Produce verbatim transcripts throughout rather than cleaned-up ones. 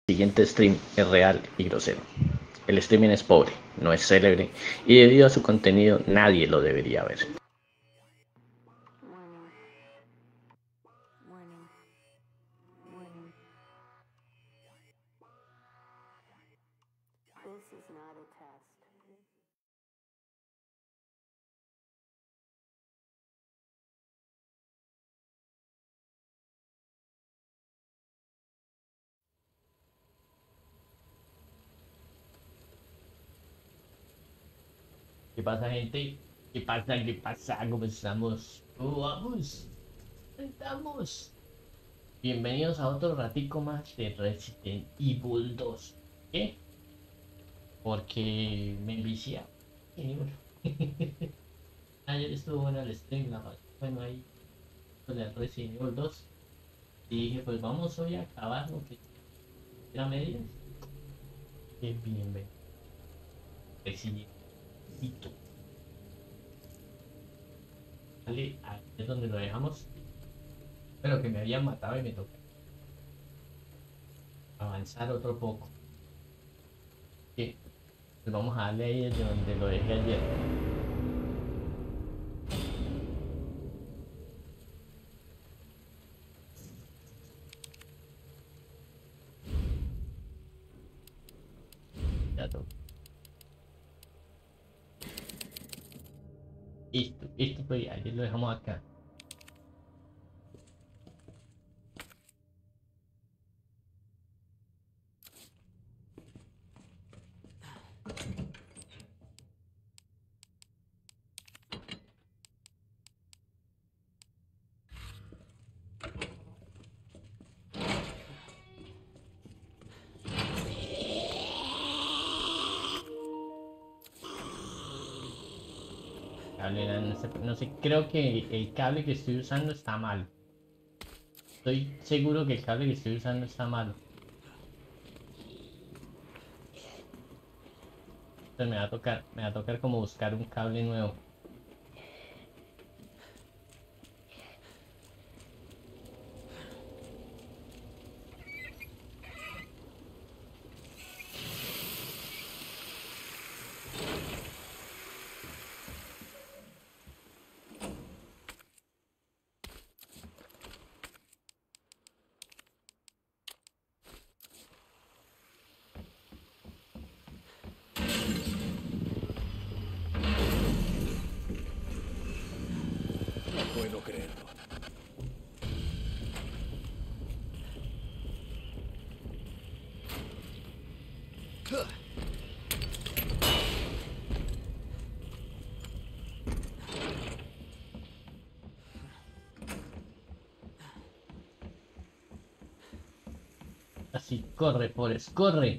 Siguiente stream es real y grosero. El streaming es pobre, no es célebre y debido a su contenido nadie lo debería ver. ¿Qué pasa, gente? ¿Qué pasa? ¿Qué pasa? ¿Cómo estamos? ¿Cómo vamos? Estamos. Bienvenidos a otro ratico más de Resident Evil dos. ¿Qué? Porque me envicié. Y bueno. Ayer estuvo bueno el stream, la verdad. Bueno, ahí con el Resident Evil dos. Y dije, pues vamos hoy a acabar lo que era medias. Qué bien, ve. Resident Evil. Vale, ahí es donde lo dejamos. Pero que me habían matado y me toca avanzar otro poco. Que pues vamos a darle ahí desde donde lo dejé ayer. Ya toca. Listo, esto pues ayer lo dejamos acá. Cable, no sé, no sé, creo que el cable que estoy usando está mal. Estoy seguro que el cable que estoy usando está malo. Entonces me va a tocar, me va a tocar como buscar un cable nuevo. No puedo creerlo. Así, corre, Forest, corre.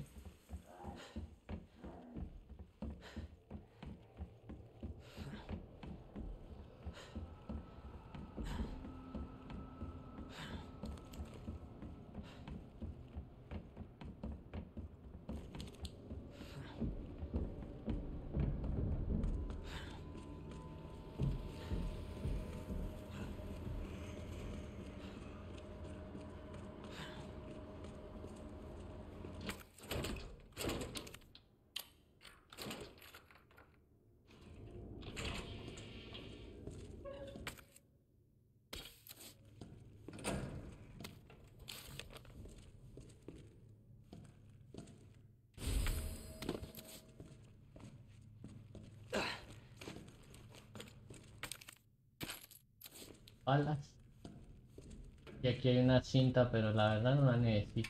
Balas. Y aquí hay una cinta, pero la verdad no la necesito.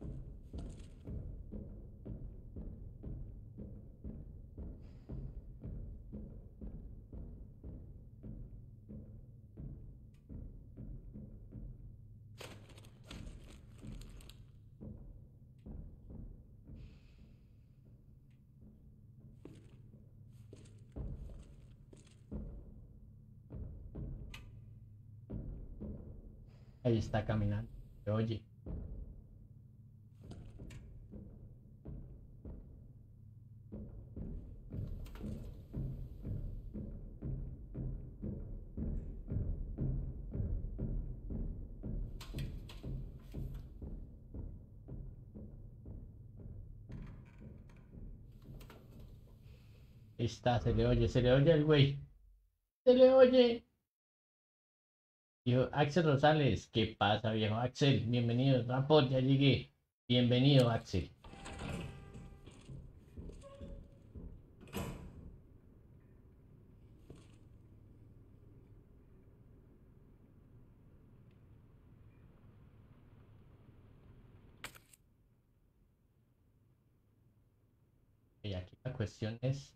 Ahí está caminando. Oye, Ahí está, se le oye, se le oye al güey. Se le oye. Dijo, Axel Rosales, ¿qué pasa, viejo? Axel, bienvenido. Rapport, ya llegué. Bienvenido, Axel. Y aquí la cuestión es...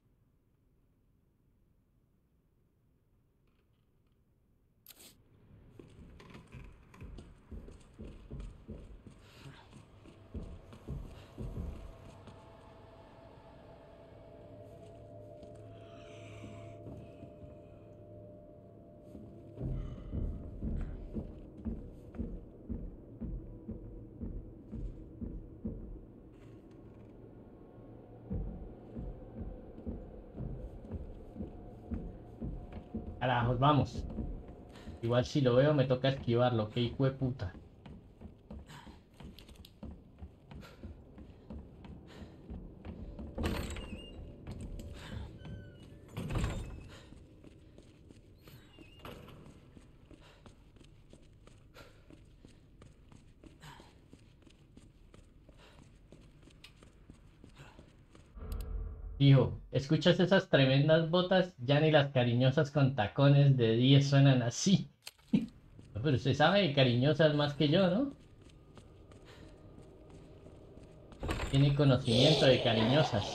Carajos, vamos. Igual si lo veo me toca esquivarlo, qué hijo de puta. Hijo, ¿escuchas esas tremendas botas? Ya ni las cariñosas con tacones de diez suenan así. No, pero usted sabe de cariñosas más que yo, ¿no? Tiene conocimiento de cariñosas.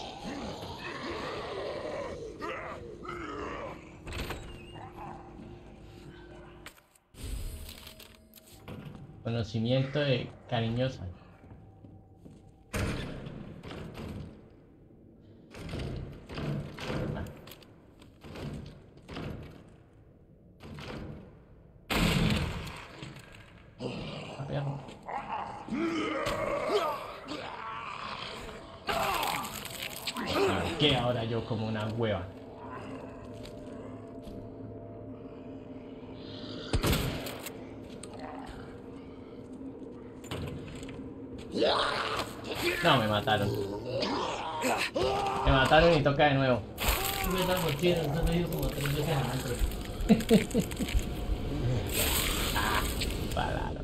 Conocimiento de cariñosas. Ah, perro. ¿Qué ahora yo como una hueva? No, me mataron. Me mataron y toca de nuevo. Me da mochila, eso me dio como tres veces antes. Ah, pararon.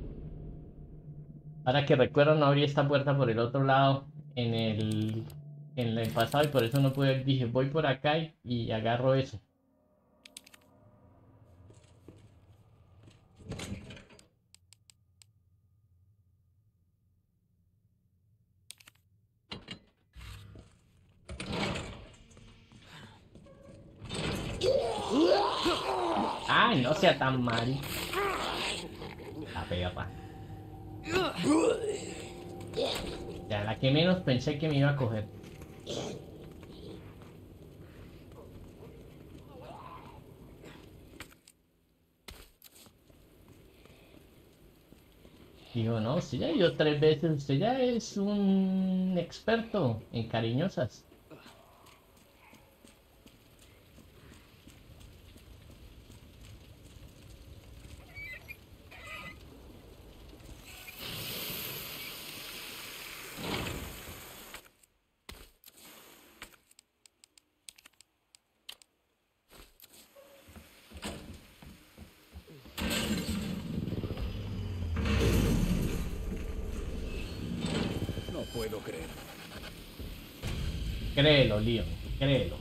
Ahora que recuerdo, no abrí esta puerta por el otro lado en el, en el pasado y por eso no pude. Dije, voy por acá y, y agarro eso. Ay, no sea tan mal. La perra. Ya, la que menos pensé que me iba a coger. Digo, no, usted ya ha ido tres veces, usted ya es un experto en cariñosas. No puedo creer. Créelo, Leon, créelo.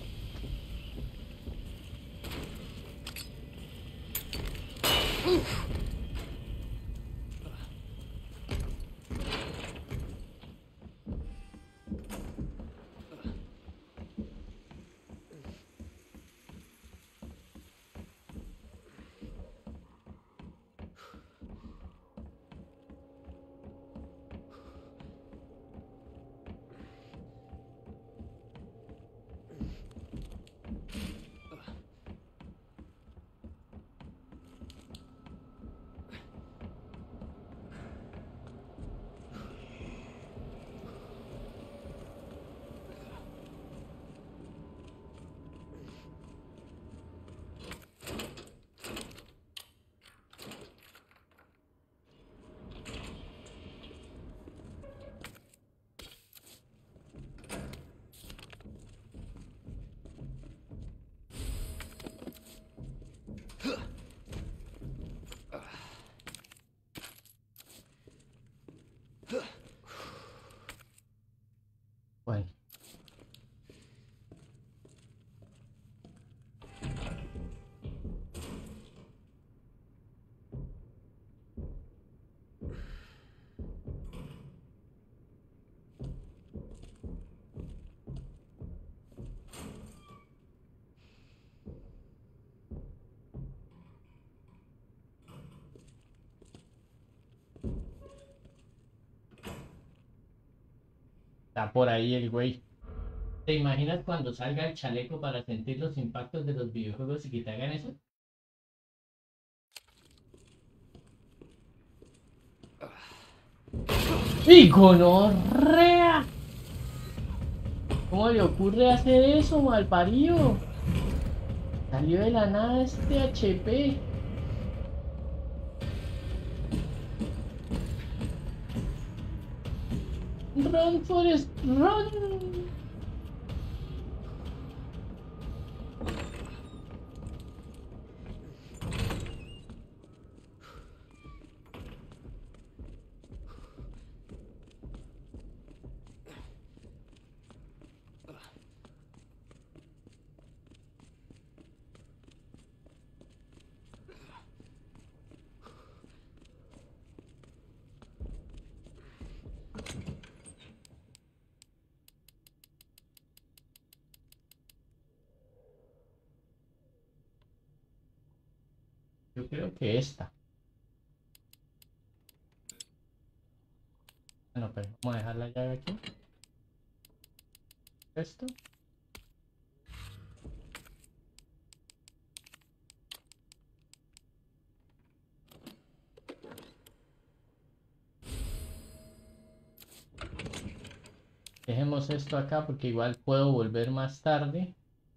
Está por ahí el güey. ¿Te imaginas cuando salga el chaleco para sentir los impactos de los videojuegos y que te hagan eso? ¡Y gonorrea! ¿Cómo le ocurre hacer eso, malparido? Salió de la nada este H P. Run, Forest, run. Yo creo que esta. Bueno, pero vamos a dejar la llave aquí. Esto. Dejemos esto acá porque igual puedo volver más tarde.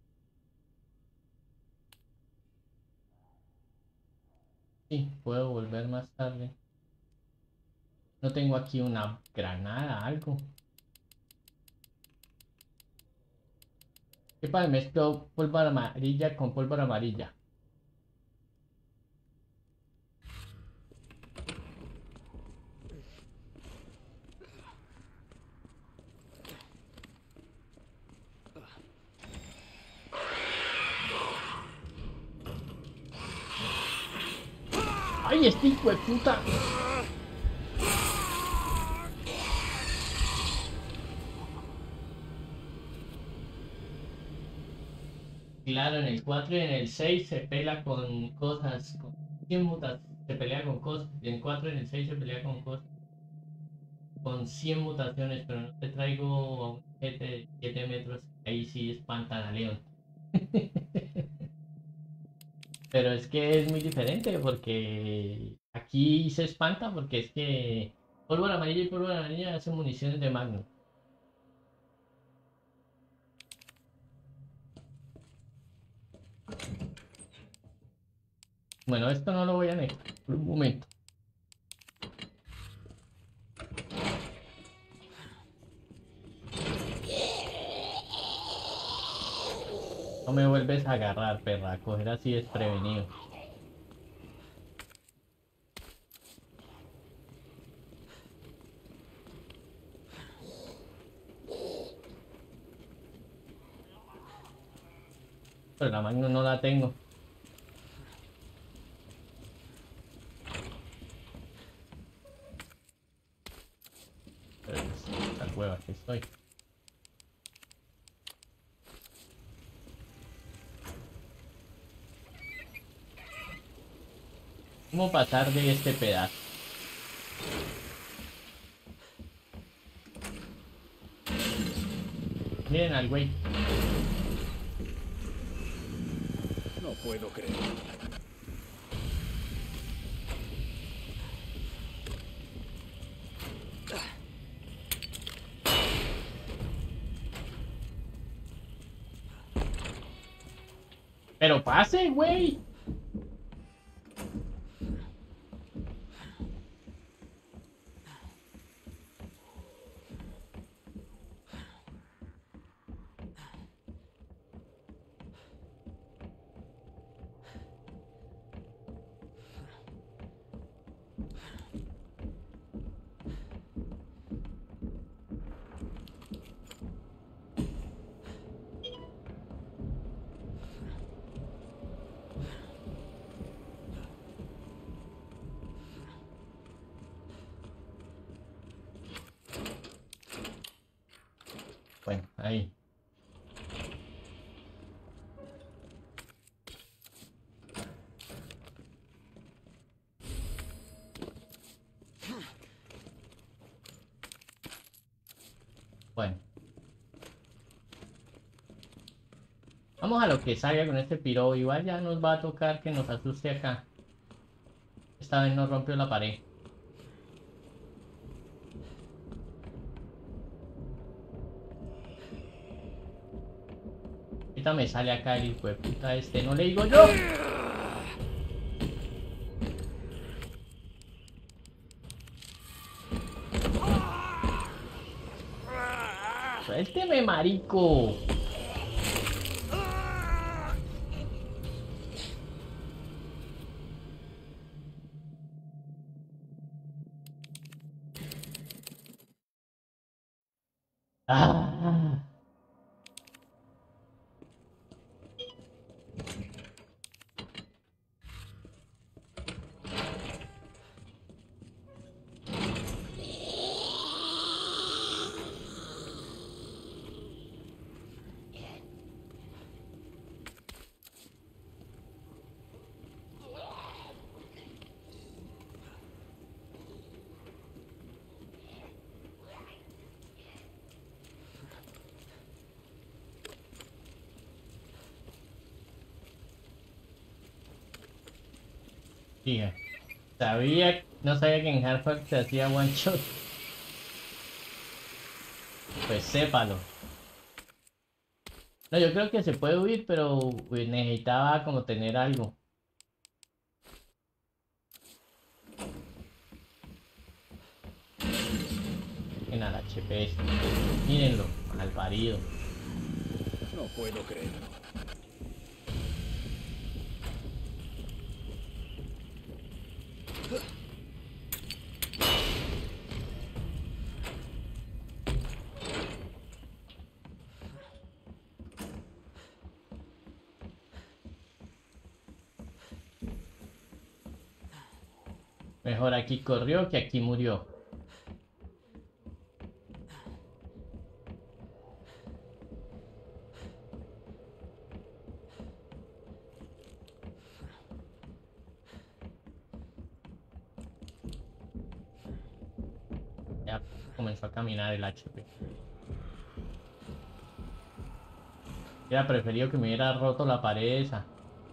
Sí, puedo volver más tarde. No tengo aquí una granada, algo. ¿Qué pasa? Mezclo pólvora amarilla con pólvora amarilla. ¡Ay, este hijo de puta! Claro, en el cuatro y en el seis se pelea con cosas, con cien mutas, se pelea con cosas, y en cuatro y en el seis se pelea con cosas, con cien mutaciones, pero no te traigo a un gente de siete metros, ahí sí espantan a León. Pero es que es muy diferente porque aquí se espanta porque es que pólvora amarilla y pólvora amarilla hacen municiones de Magnum. Bueno, esto no lo voy a negar por un momento. No me vuelves a agarrar, perra, a coger así desprevenido. Pero la Magnum no la tengo. Pero es la hueva que estoy. ¿Cómo pasar de este pedazo? Miren al güey. No puedo creer. Pero pase, güey. Bueno, ahí. Bueno. Vamos a lo que salga con este piro. Igual ya nos va a tocar que nos asuste acá. Esta vez no rompió la pared. Ahorita me sale acá el hijo de puta este. No le digo yo. Suélteme, marico. Ah. Fija. Sabía, no sabía que en Hardfire se hacía one shot. Pues sépalo. No, yo creo que se puede huir, pero uy, necesitaba como tener algo. En el H P S. Mírenlo, malparido. No puedo creerlo. Mejor aquí corrió que aquí murió. Ya comenzó a caminar el H P. Hubiera preferido que me hubiera roto la pared esa.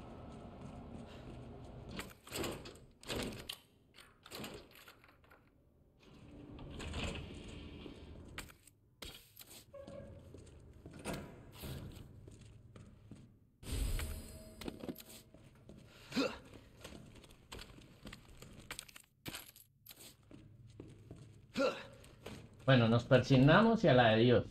Bueno, nos persignamos y a la de Dios.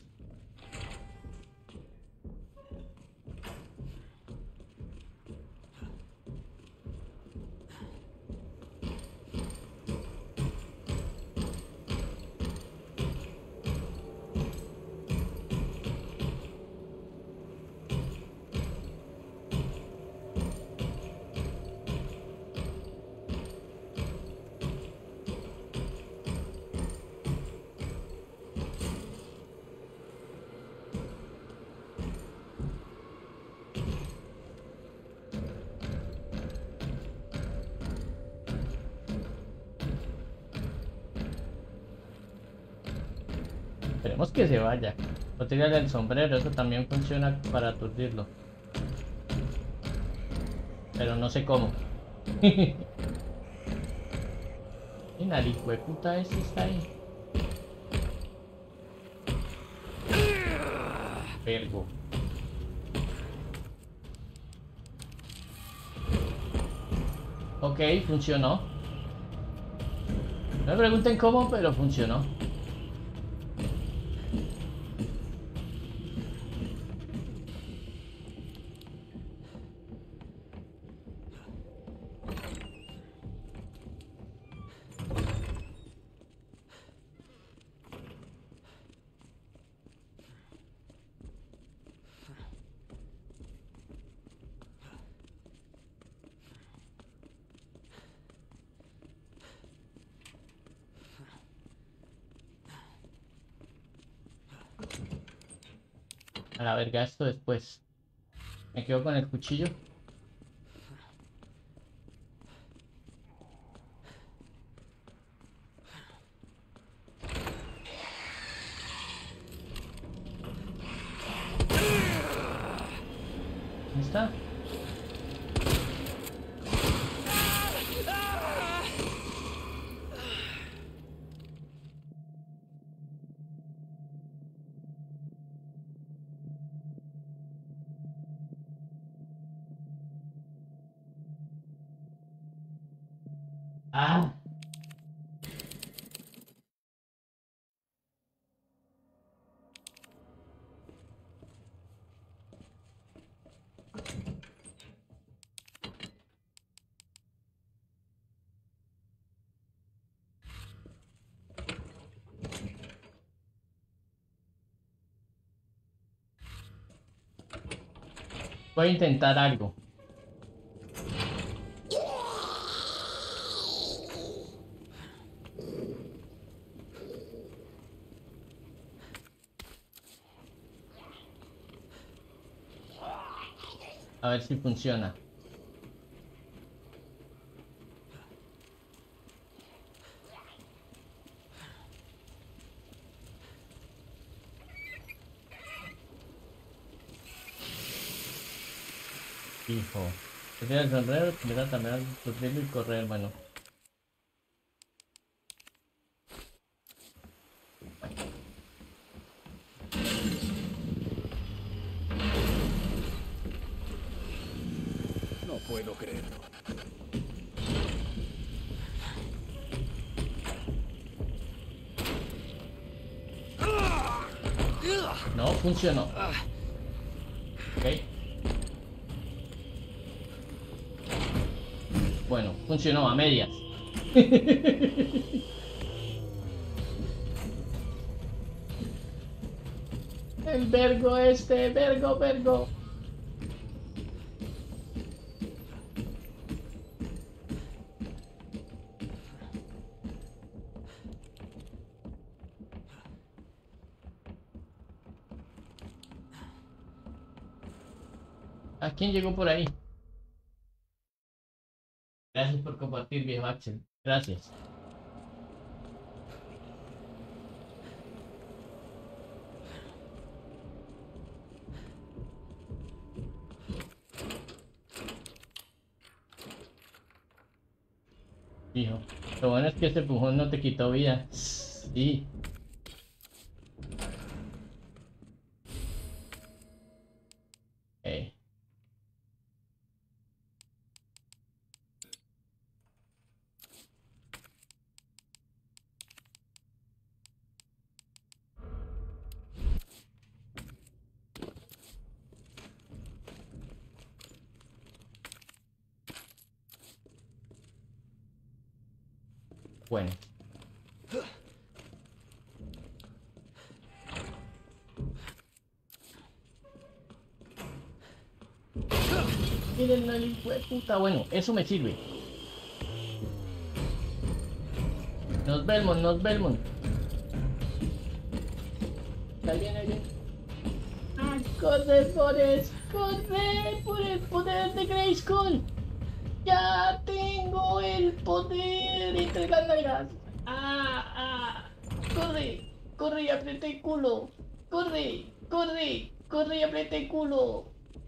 Esperemos que se vaya. O tirarle el sombrero, eso también funciona para aturdirlo. Pero no sé cómo. Y nariz, puta, ese está ahí. Vergo. Ok, funcionó. No me pregunten cómo, pero funcionó. A la verga, esto después. Me quedo con el cuchillo. está? Ah. Voy a intentar algo. A ver si funciona. Hijo. Prefiero el sombrero, mira también tu pelo y correr, bueno. No puedo creerlo. No, funcionó. Ok. Bueno, funcionó a medias. El vergo este, vergo, vergo. ¿A quién llegó por ahí? Gracias por compartir, viejo Axel. Gracias. Hijo, lo bueno es que ese empujón no te quitó vida. Sí. Hey. Bueno. Miren el hijo de puta, bueno, eso me sirve. Nos vemos, nos vemos. Ahí viene, ahí viene. ¡Ah, corre, Forrest! ¡Corre por el poder de Grayskull! ¡Ya tengo el poder entre las nalgas! ¡Ah, ah! ¡Corre! ¡Corre y aprieta el culo! ¡Corre! ¡Corre! ¡Corre y aprieta el culo!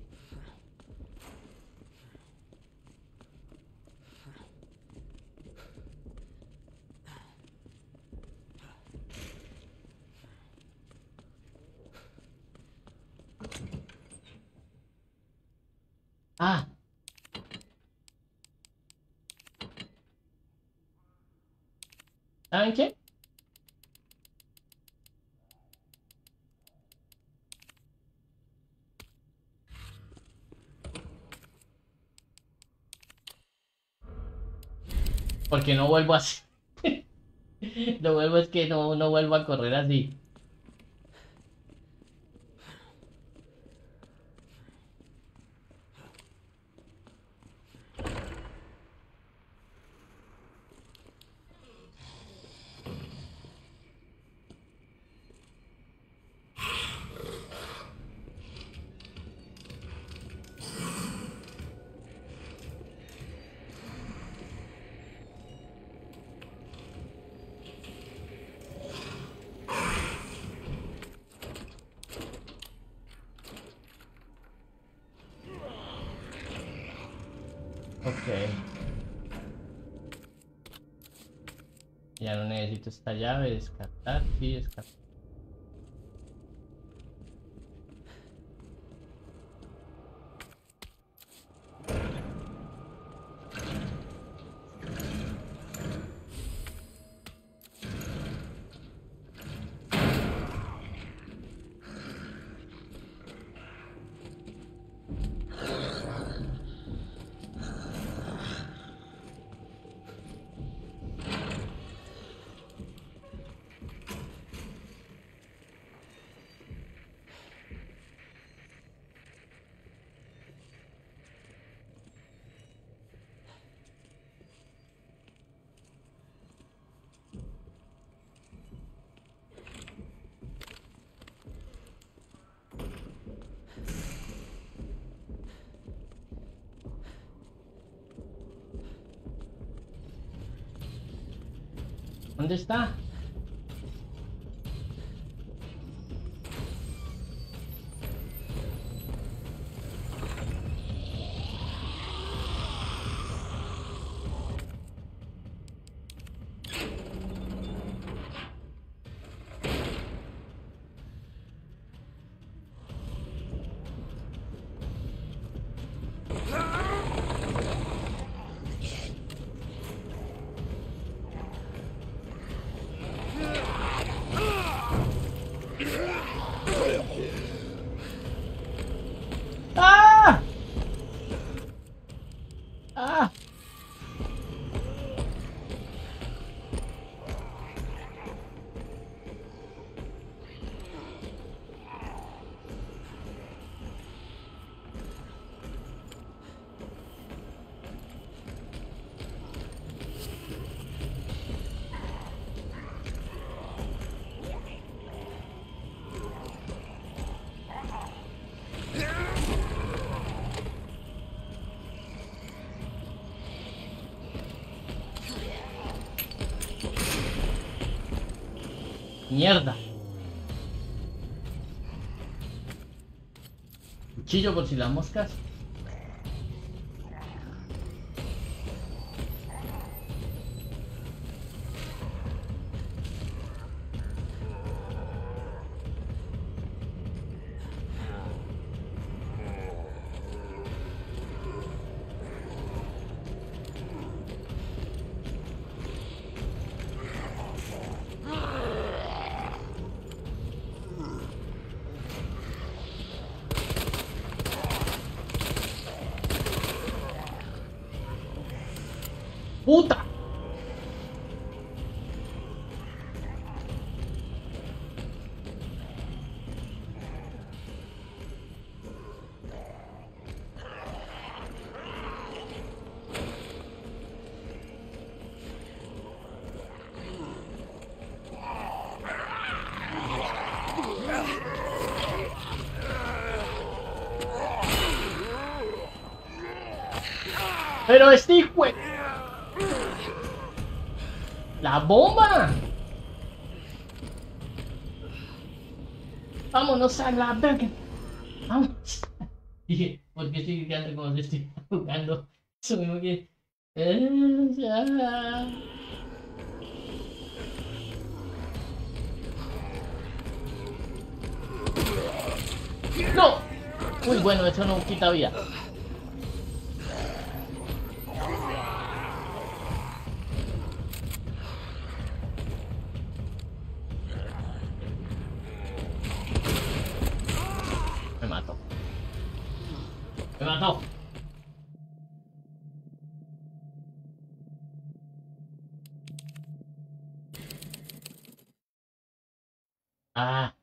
¡Ah! ¿Saben qué? Porque no vuelvo así. Lo vuelvo es que no, no vuelvo a correr así. Ok. Ya no necesito esta llave, descartar, sí, descartar. ¿Dónde está? ¡Ah! ¡Ah! Mierda. Cuchillo por si las moscas. ¡Puta! Pero este hijo... ¡La bomba! ¡Vámonos a la verga! ¡Vamos! Dije, ¿por qué estoy gritando como si estoy jugando? Eso mismo que... Eh, ya. ¡No! Uy, bueno, eso no quita vida. Me mató. Me mató. Ah.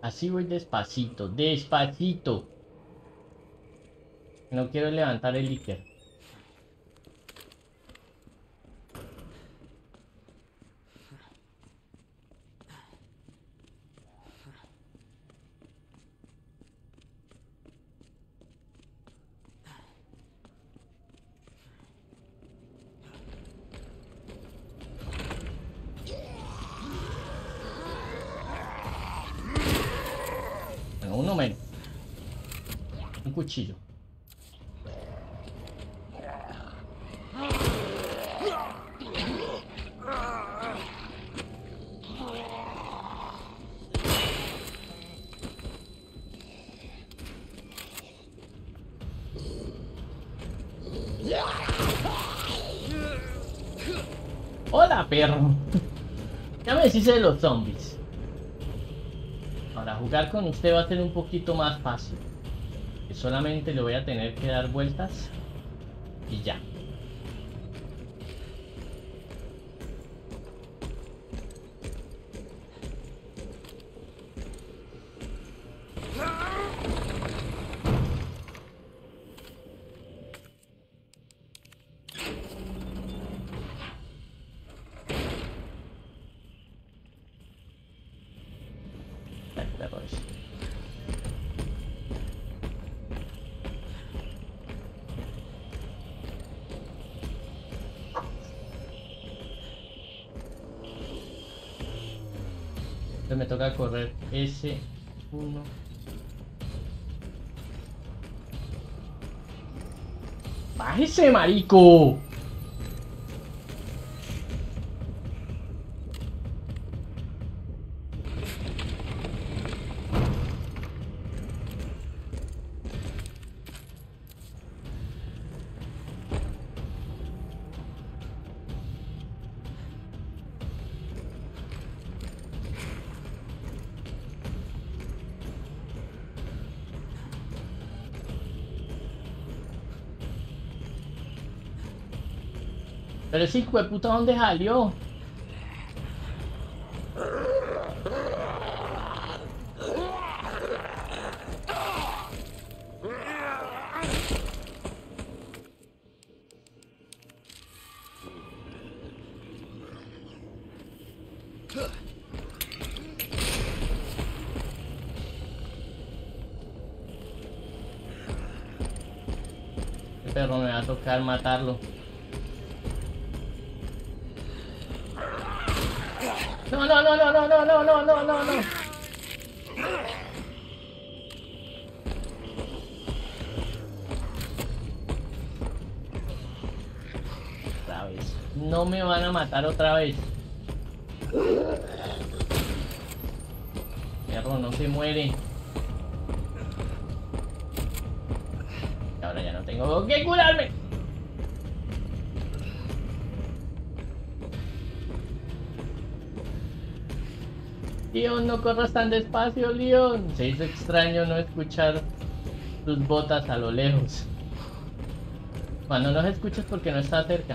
Así voy despacito, despacito. No quiero levantar el Iker. Bueno, uno menos. Un cuchillo. Hola, perro. Ya me deshice de los zombies. Ahora jugar con usted va a ser un poquito más fácil. Que solamente le voy a tener que dar vueltas y ya. Ay, perro ese. Entonces me toca correr ese uno. ¡Bájese, marico! Pero ese hijo de puta, ¿dónde salió? El perro me va a tocar matarlo. No, no, no, no, no, no, no, no, no, no, no. Otra vez. No me van a matar otra vez. Perro, no se muere. Y ahora ya no tengo que curarme. Leon, no corras tan despacio, Leon. Se hizo extraño no escuchar tus botas a lo lejos. Cuando no se escuchas porque no está cerca.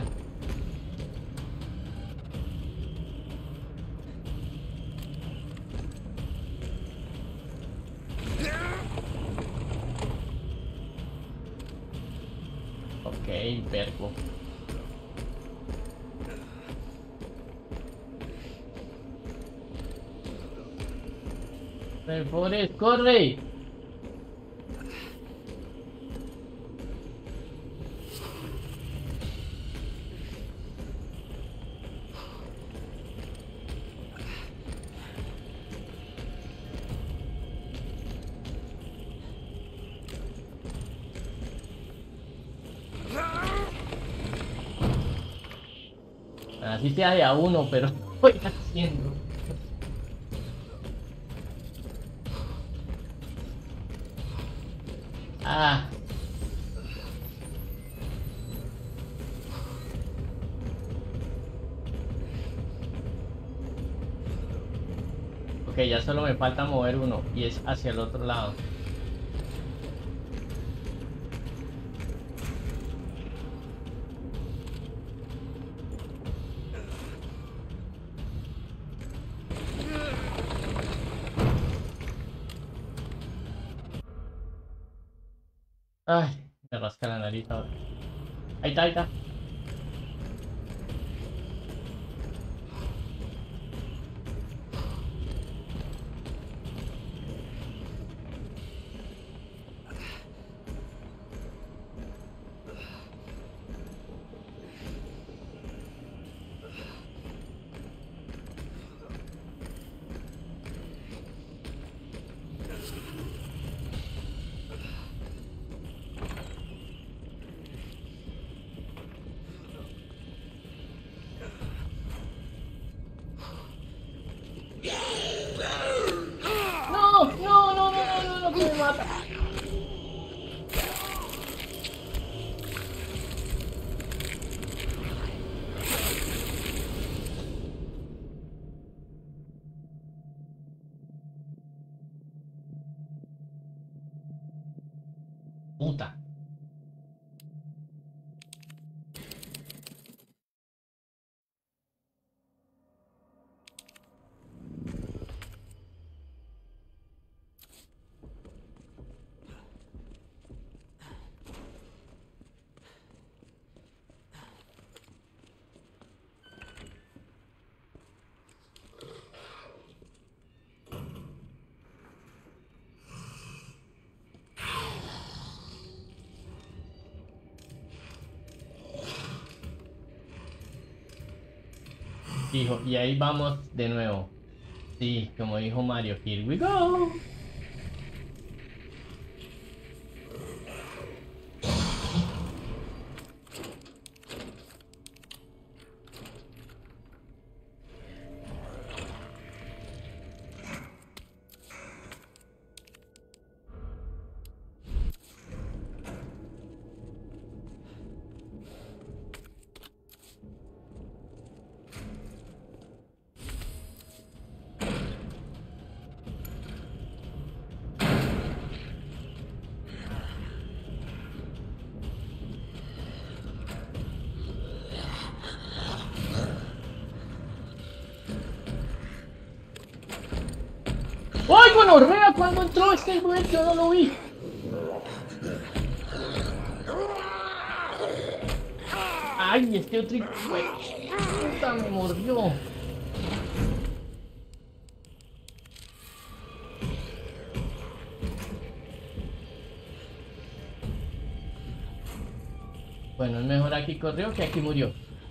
Ok, perco. Forest, corre. Así sea de a uno, pero voy haciendo. Ah. Ok, ya solo me falta mover uno y es hacia el otro lado. Ay, me rasca la nariz ahora. Ahí está, ahí está. No, no, no, no, no, no, no, que me mata. Puta. Hijo, y ahí vamos de nuevo. Sí, como dijo Mario, here we go. ¡Ay, gonorrea! ¿Cuándo entró este güey? Yo no lo vi. ¡Ay, este otro güey! ¡Puta, me mordió! Bueno, es mejor aquí corrió que aquí murió.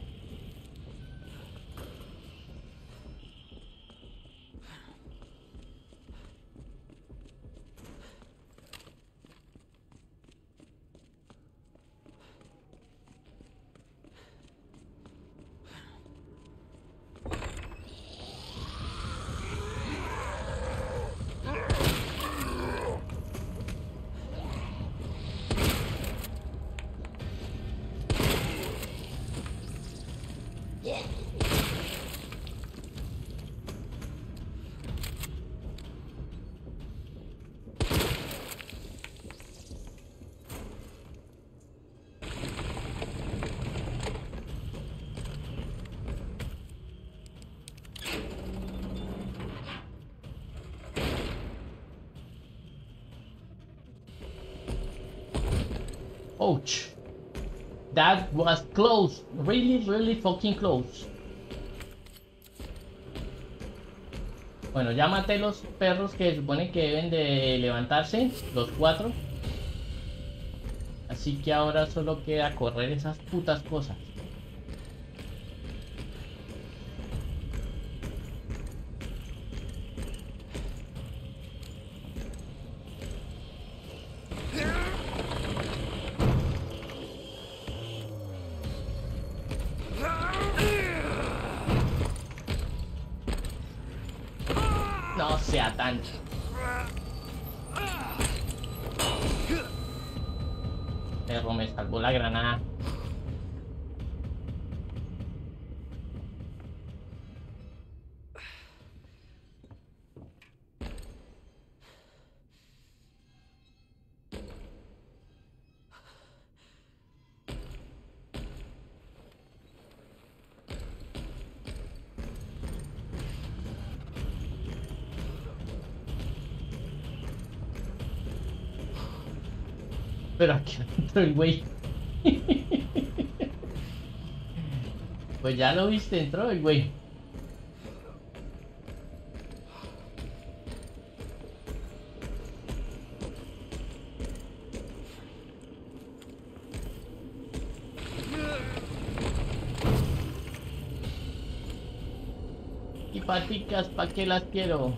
Ouch. That was close. Really, really fucking close. Bueno, ya maté los perros que supone que deben de levantarse, los cuatro. Así que ahora solo queda correr esas putas cosas. No sea tan... Perro, me salvó la granada. Pero aquí adentro el güey. Pues ya lo viste, entró el güey. Y paticas, ¿pa' qué las quiero?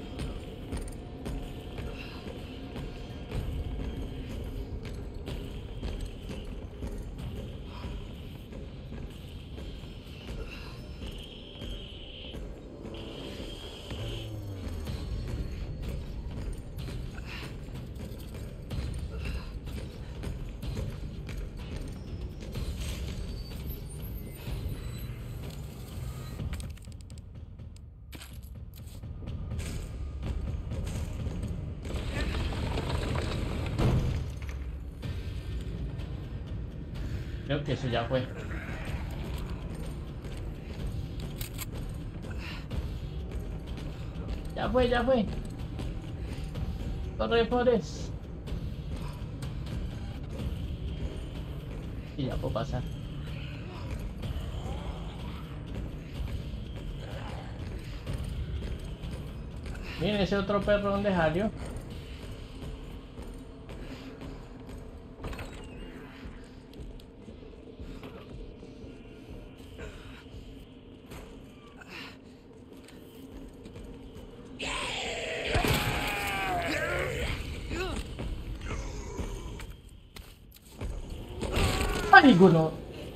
Creo que eso ya fue. Ya fue, ya fue. Corre, Forest. Y ya puedo pasar. Miren ese otro perro, ¿dónde salió? ¡Ah, ninguno!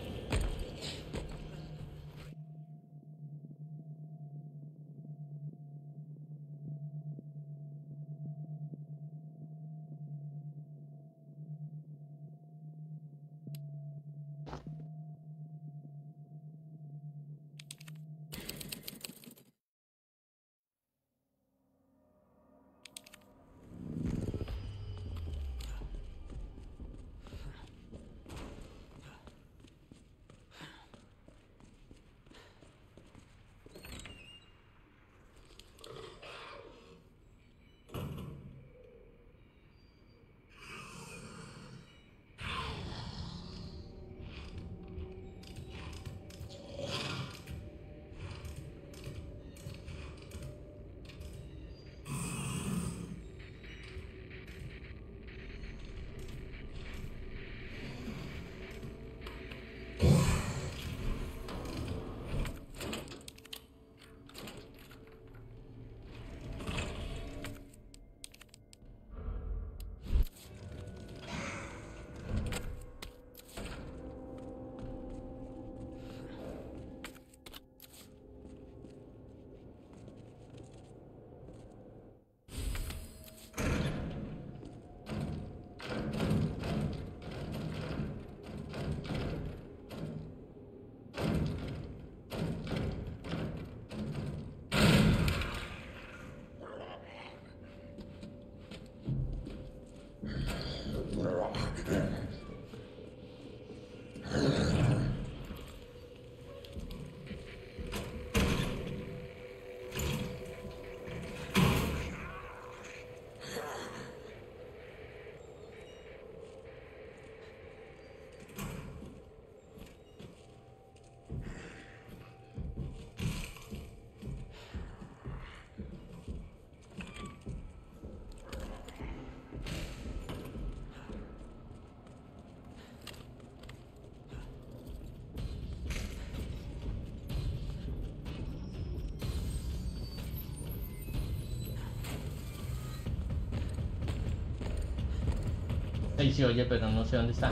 Ahí sí oye, pero no sé dónde está.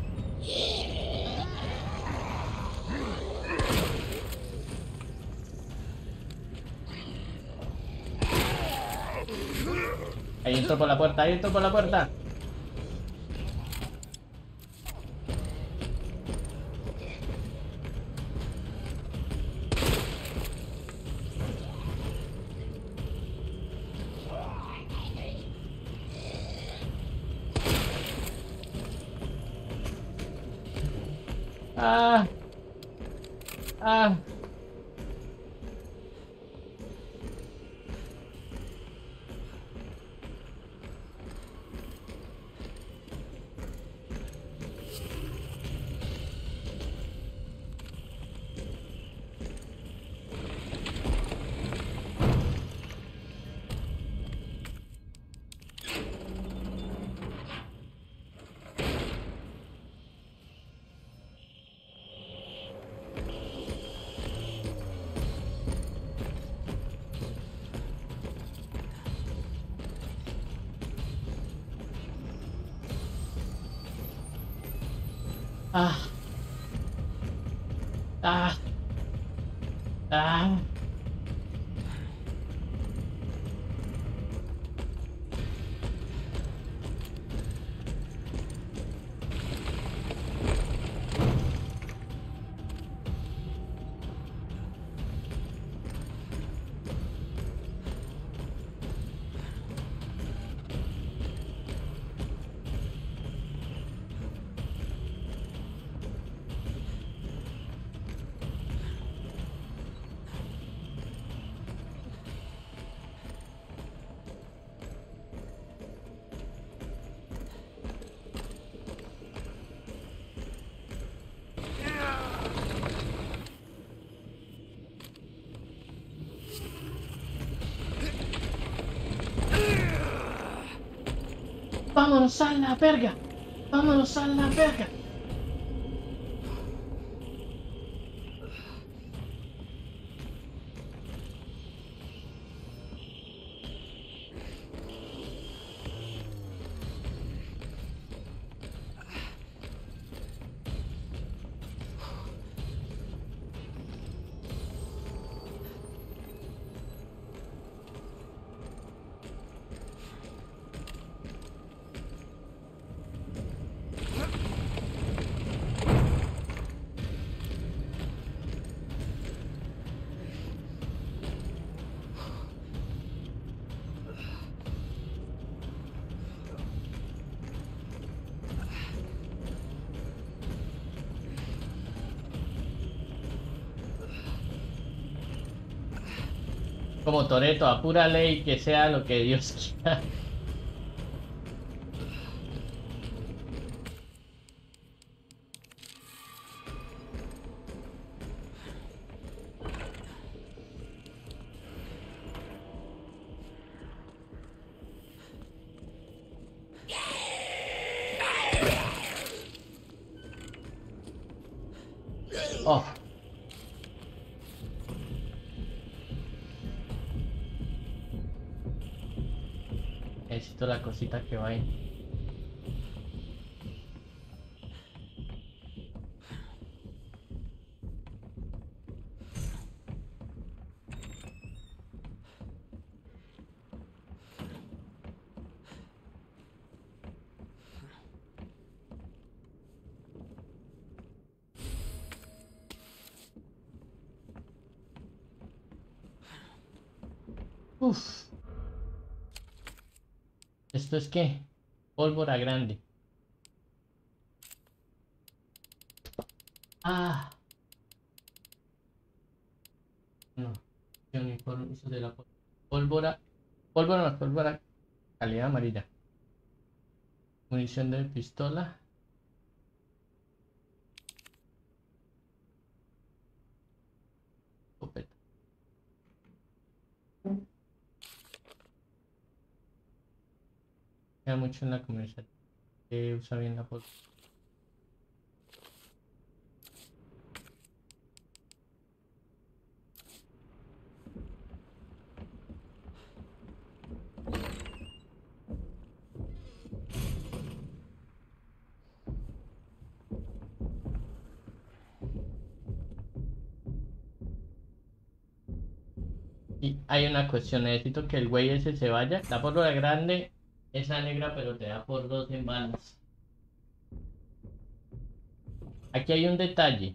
Ahí entró por la puerta, ahí entró por la puerta. Ah. Ah. Ah. Ah. Ah. Vámonos a la verga. Vámonos a la verga. Como Toretto, apúrale y que sea lo que Dios quiera. Oh. Necesito la cosita que va ahí. Uf. ¿Esto es qué? Pólvora grande. Ah. No. Uniforme uso de la pólvora. Pólvora. Pólvora más pólvora. Calidad amarilla. Munición de pistola. Escopeta. Queda mucho en la comercial. Que usa bien la pólvora. Y hay una cuestión, necesito que el güey ese se vaya. La pólvora grande es la negra, pero te da por dos en balas. Aquí hay un detalle.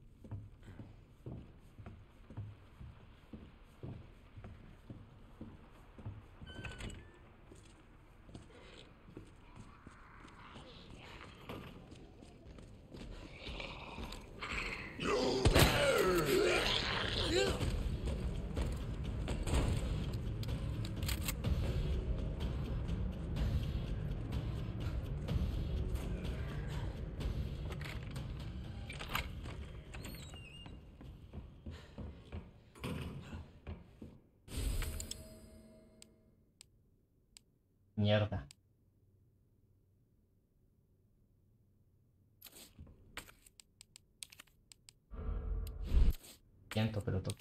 Mierda. Siento, pero toco.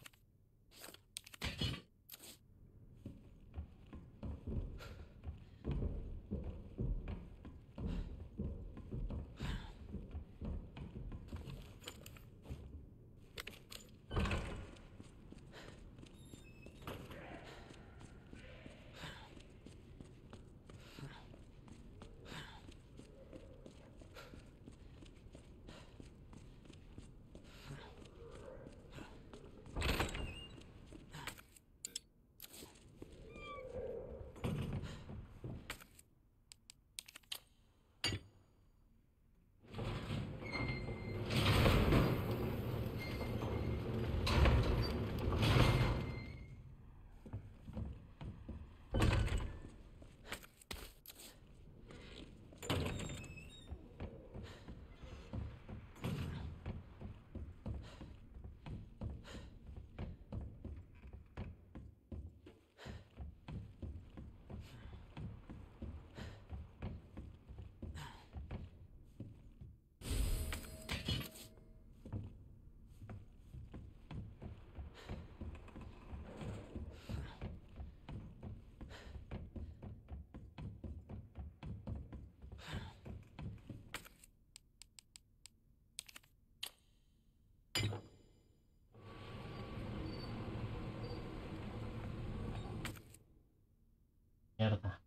Mierda.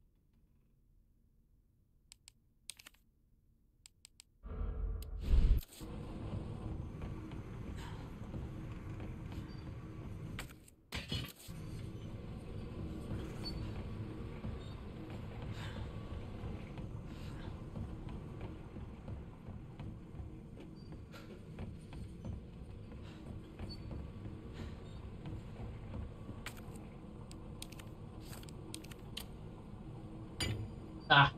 Ah.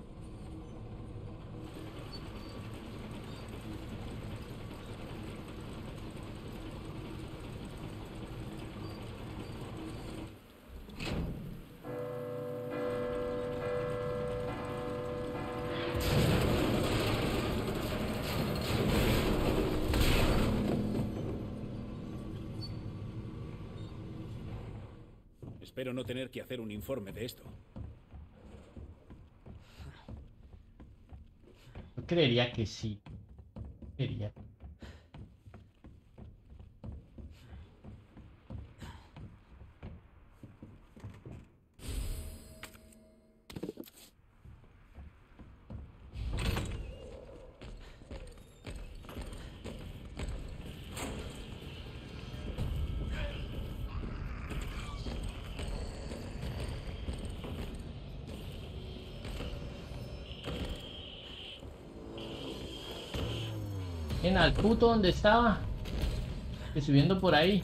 Espero no tener que hacer un informe de esto. Yo creería que sí. Creería. En al puto donde estaba. Que subiendo por ahí.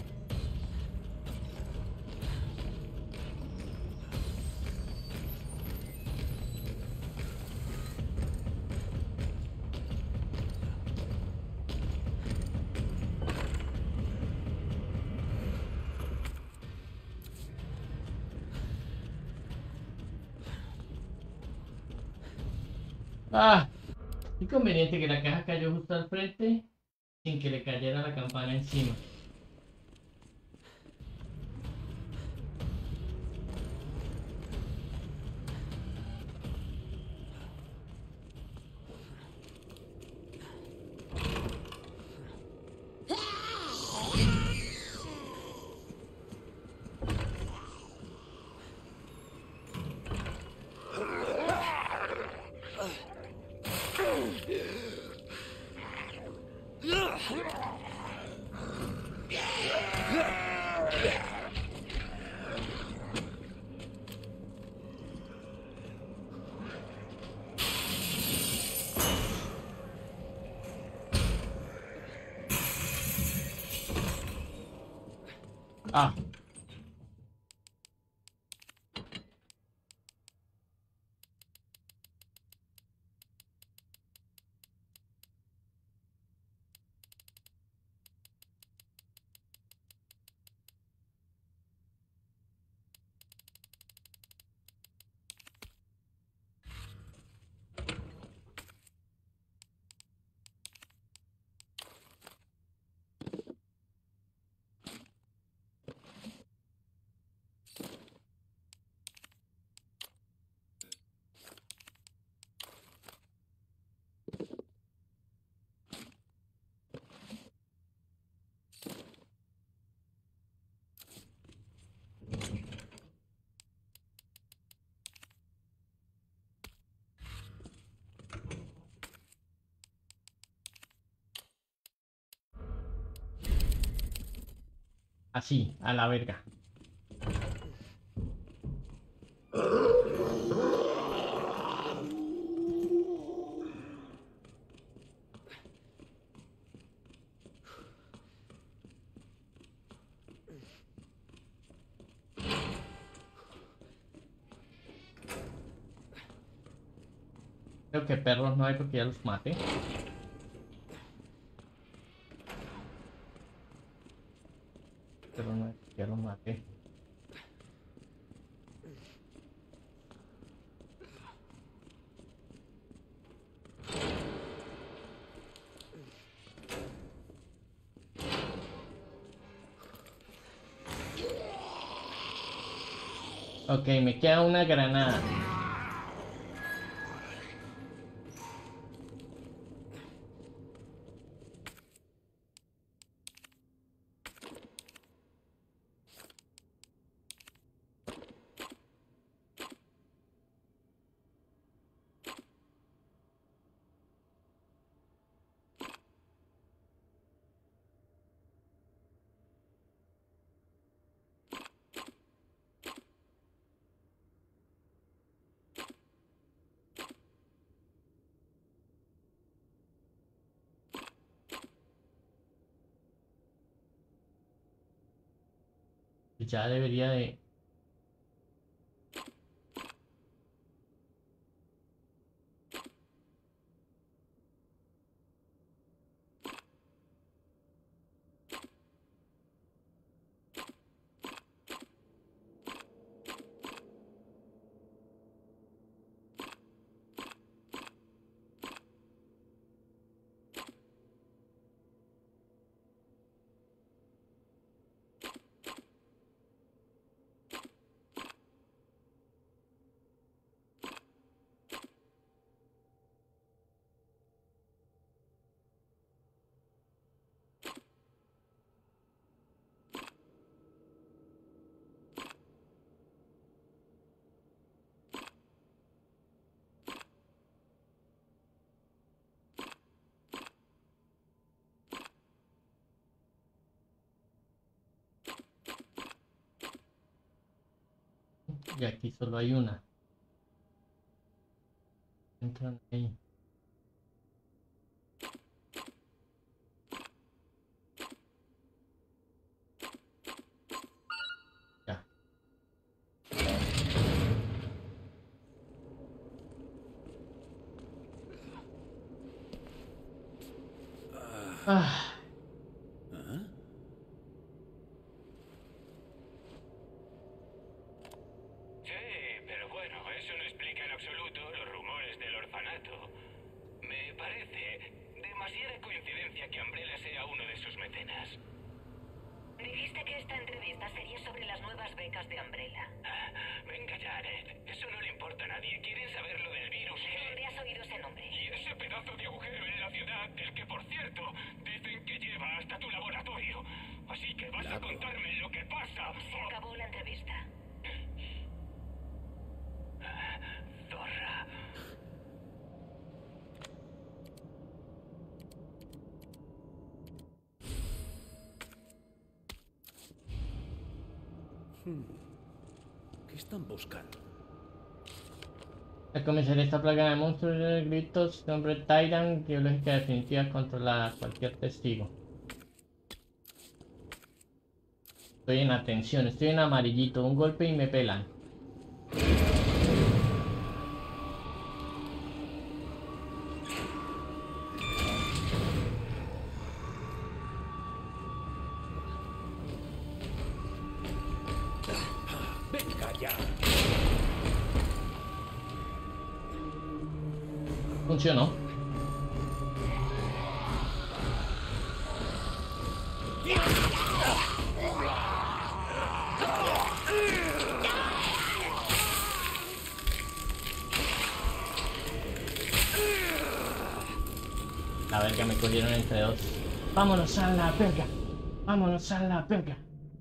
Ah, inconveniente que la caja cayó justo al frente sin que le cayera la campana encima. Ah, así, a la verga. Creo que perros no hay porque ya los maté. Pero no hay porque ya los maté. Ok, me queda una granada. Ya debería de... Y aquí solo hay una. Entran ahí. Ya. Ah. Dijiste que esta entrevista sería sobre las nuevas becas de Umbrella. Venga ya, Ned. Eso no le importa a nadie. Quieren saber lo del virus. ¿Dónde has oído ese nombre? Y ese pedazo de agujero en la ciudad, del que, por cierto, dicen que lleva hasta tu laboratorio. Así que vas a contarme lo que pasa. Se acabó la entrevista. Zorra. ¿Qué están buscando? Al comenzar esta plaga de monstruos de gritos, nombre Tyrant, biológica definitiva, controla a cualquier testigo. Estoy en atención, estoy en amarillito, un golpe y me pelan. ¡Venga ya! Funcionó. La verga, me cogieron entre dos. Vámonos a la verga. Vámonos a la verga.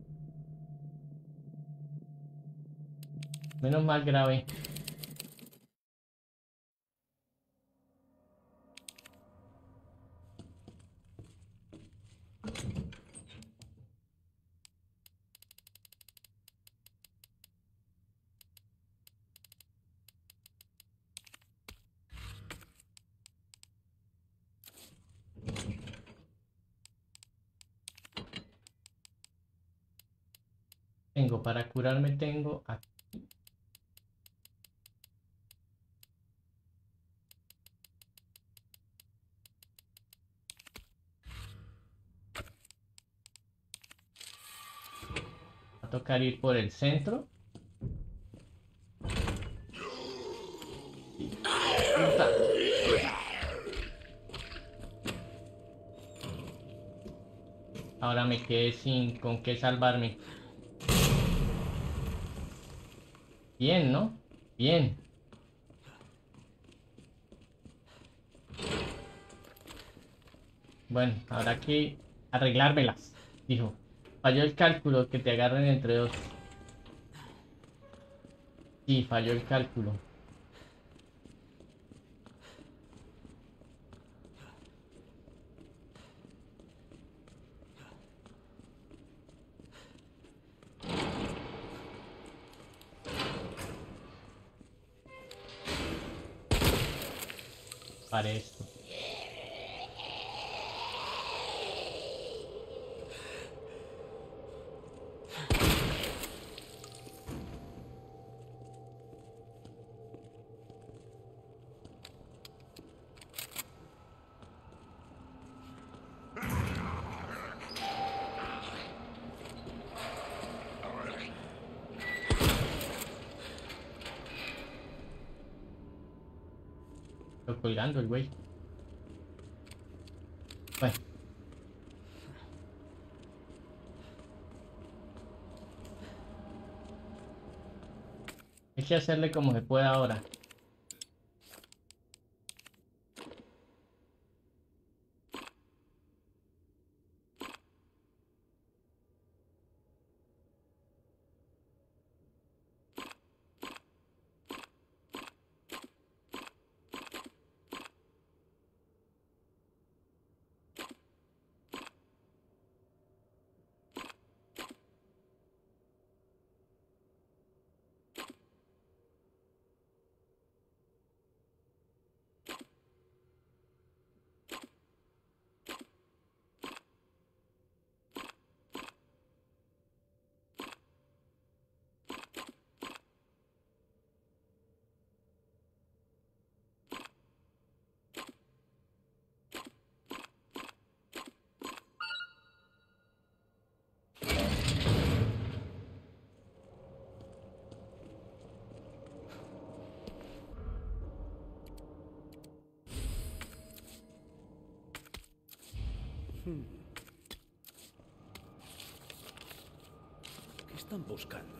Menos mal grave. Tengo para curarme, tengo aquí. Va a tocar ir por el centro. Puta. Ahora me quedé sin con qué salvarme. Bien, ¿no? Bien. Bueno, habrá que arreglármelas, dijo. Falló el cálculo, que te agarren entre dos. Sí, falló el cálculo. Para esto. colgando el güey. Bueno. Hay que hacerle como se pueda ahora. ¿Qué están buscando?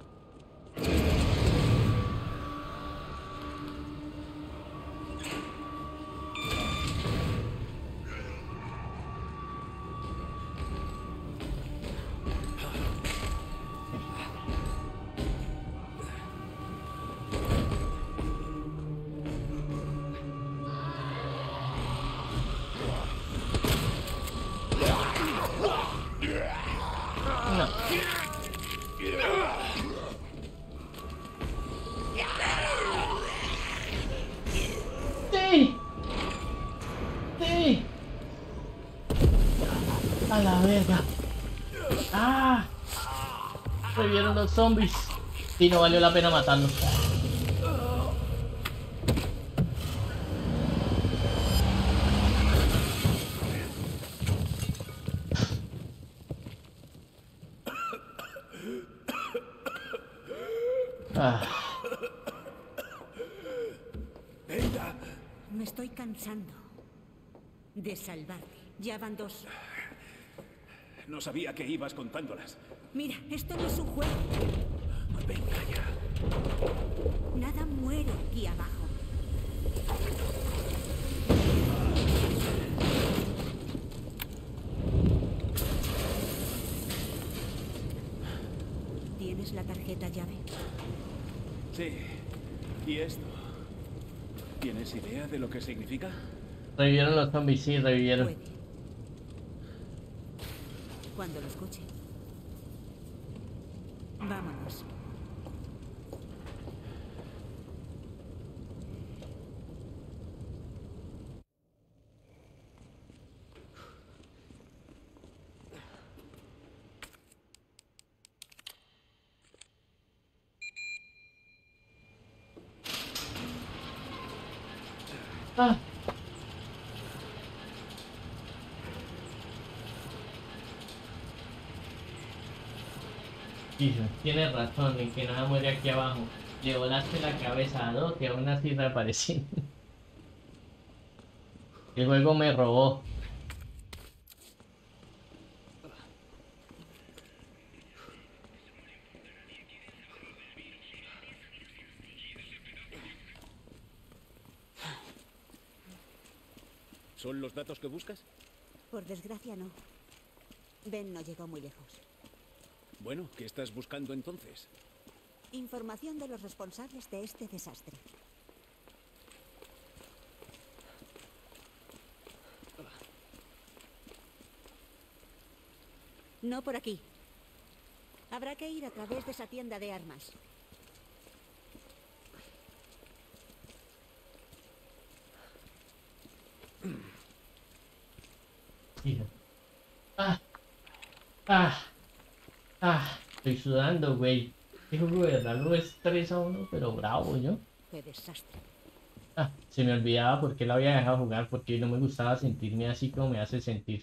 No. ¡Sí! ¡Sí! A la verga. ¡Ah! Revivieron los zombies. Y no valió la pena matarlos. Ah. Me estoy cansando de salvarte. Ya van dos. No sabía que ibas contándolas. Mira, esto no es un juego. Venga ya. Nada muere aquí abajo. ¿Tienes la tarjeta llave? Sí. ¿Y esto? ¿Tienes idea de lo que significa? Revivieron los zombies, sí, revivieron. Puede. Cuando lo escuche. Vámonos. Ah. Hijo, tienes razón en que nada muere aquí abajo. Le volaste la cabeza a dos y aún así reaparecí. El juego me robó. ¿Son los datos que buscas? Por desgracia no. Ben no llegó muy lejos. Bueno, ¿qué estás buscando entonces? Información de los responsables de este desastre. No por aquí. Habrá que ir a través de esa tienda de armas. Hijo. Ah. Ah. Ah. Estoy sudando, güey. Qué juego de verdad lo estresa a uno, pero bravo, yo. Qué desastre. Ah, se me olvidaba por qué la había dejado jugar, porque no me gustaba sentirme así como me hace sentir.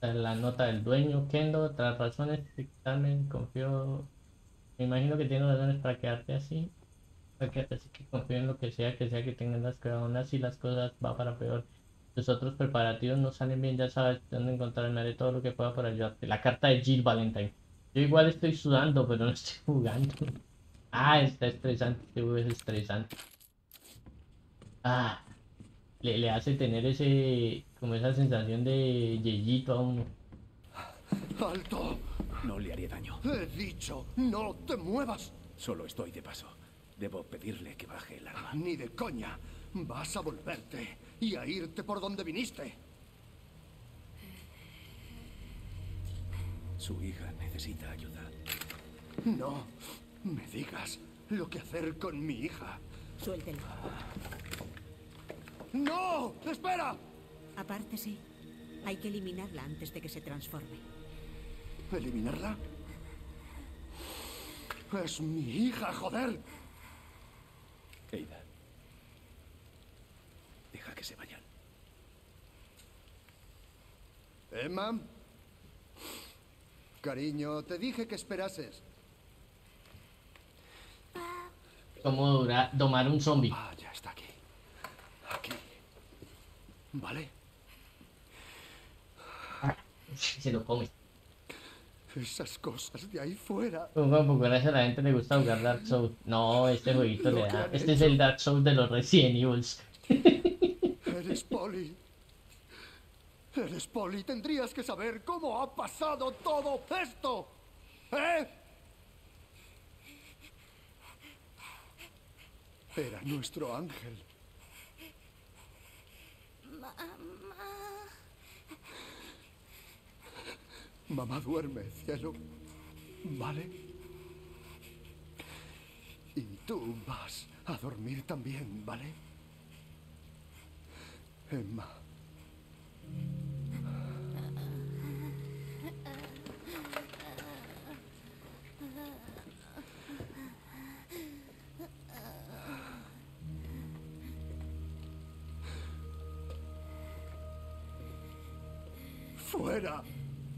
Esta es la nota del dueño, Kendo. Tras razones dictamen, confío. Me imagino que tiene razones para quedarte así. Para quedarte así que confío en lo que sea, que sea que tengas que aún así las cosas va para peor. Los otros preparativos no salen bien, ya sabes dónde encontrarme, haré todo lo que pueda para ayudarte. La carta de Jill Valentine. Yo igual estoy sudando, pero no estoy jugando. Ah, está estresante, este juego es estresante. Ah, le, le hace tener ese, como esa sensación de yeyito a uno. ¡Alto! No le haré daño. He dicho, no te muevas. Solo estoy de paso. Debo pedirle que baje el arma. Ni de coña. Vas a volverte y a irte por donde viniste. Su hija necesita ayuda. No me digas lo que hacer con mi hija. Suéltelo. ¡No! ¡Espera! Apártese. Hay que eliminarla antes de que se transforme. ¿Eliminarla? Es mi hija, joder. Ada. Deja que se vayan. Emma. Cariño, te dije que esperases. ¿Cómo dura domar un zombie? Ah, ya está aquí. Aquí. ¿Vale? Se lo come. Esas cosas de ahí fuera. Como por eso a la gente le gusta jugar Dark Souls. No, este jueguito Lo le que da. han Este es hecho. el Dark Souls de los Resident Evils. Eres Polly. Eres Polly. Tendrías que saber cómo ha pasado todo esto. ¿Eh? Era nuestro ángel. Mamá duerme, cielo. ¿Vale? Y tú vas a dormir también, ¿vale? Emma. ¡Fuera!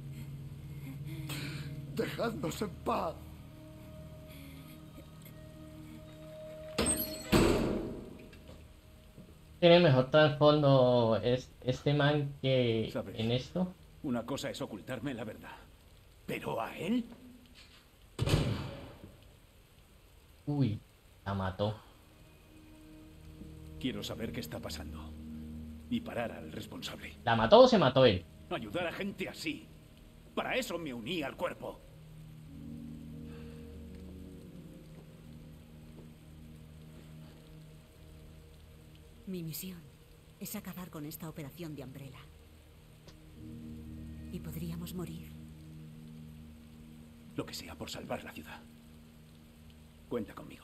¡Dejadnos en paz! Tiene mejor trasfondo es, este man que ¿Sabes? en esto. Una cosa es ocultarme la verdad. ¿Pero a él? Uy, la mató. Quiero saber qué está pasando. Y parar al responsable. ¿La mató o se mató él? Ayudar a gente así. Para eso me uní al cuerpo. Mi misión es acabar con esta operación de Umbrella. Y podríamos morir. Lo que sea por salvar la ciudad. Cuenta conmigo.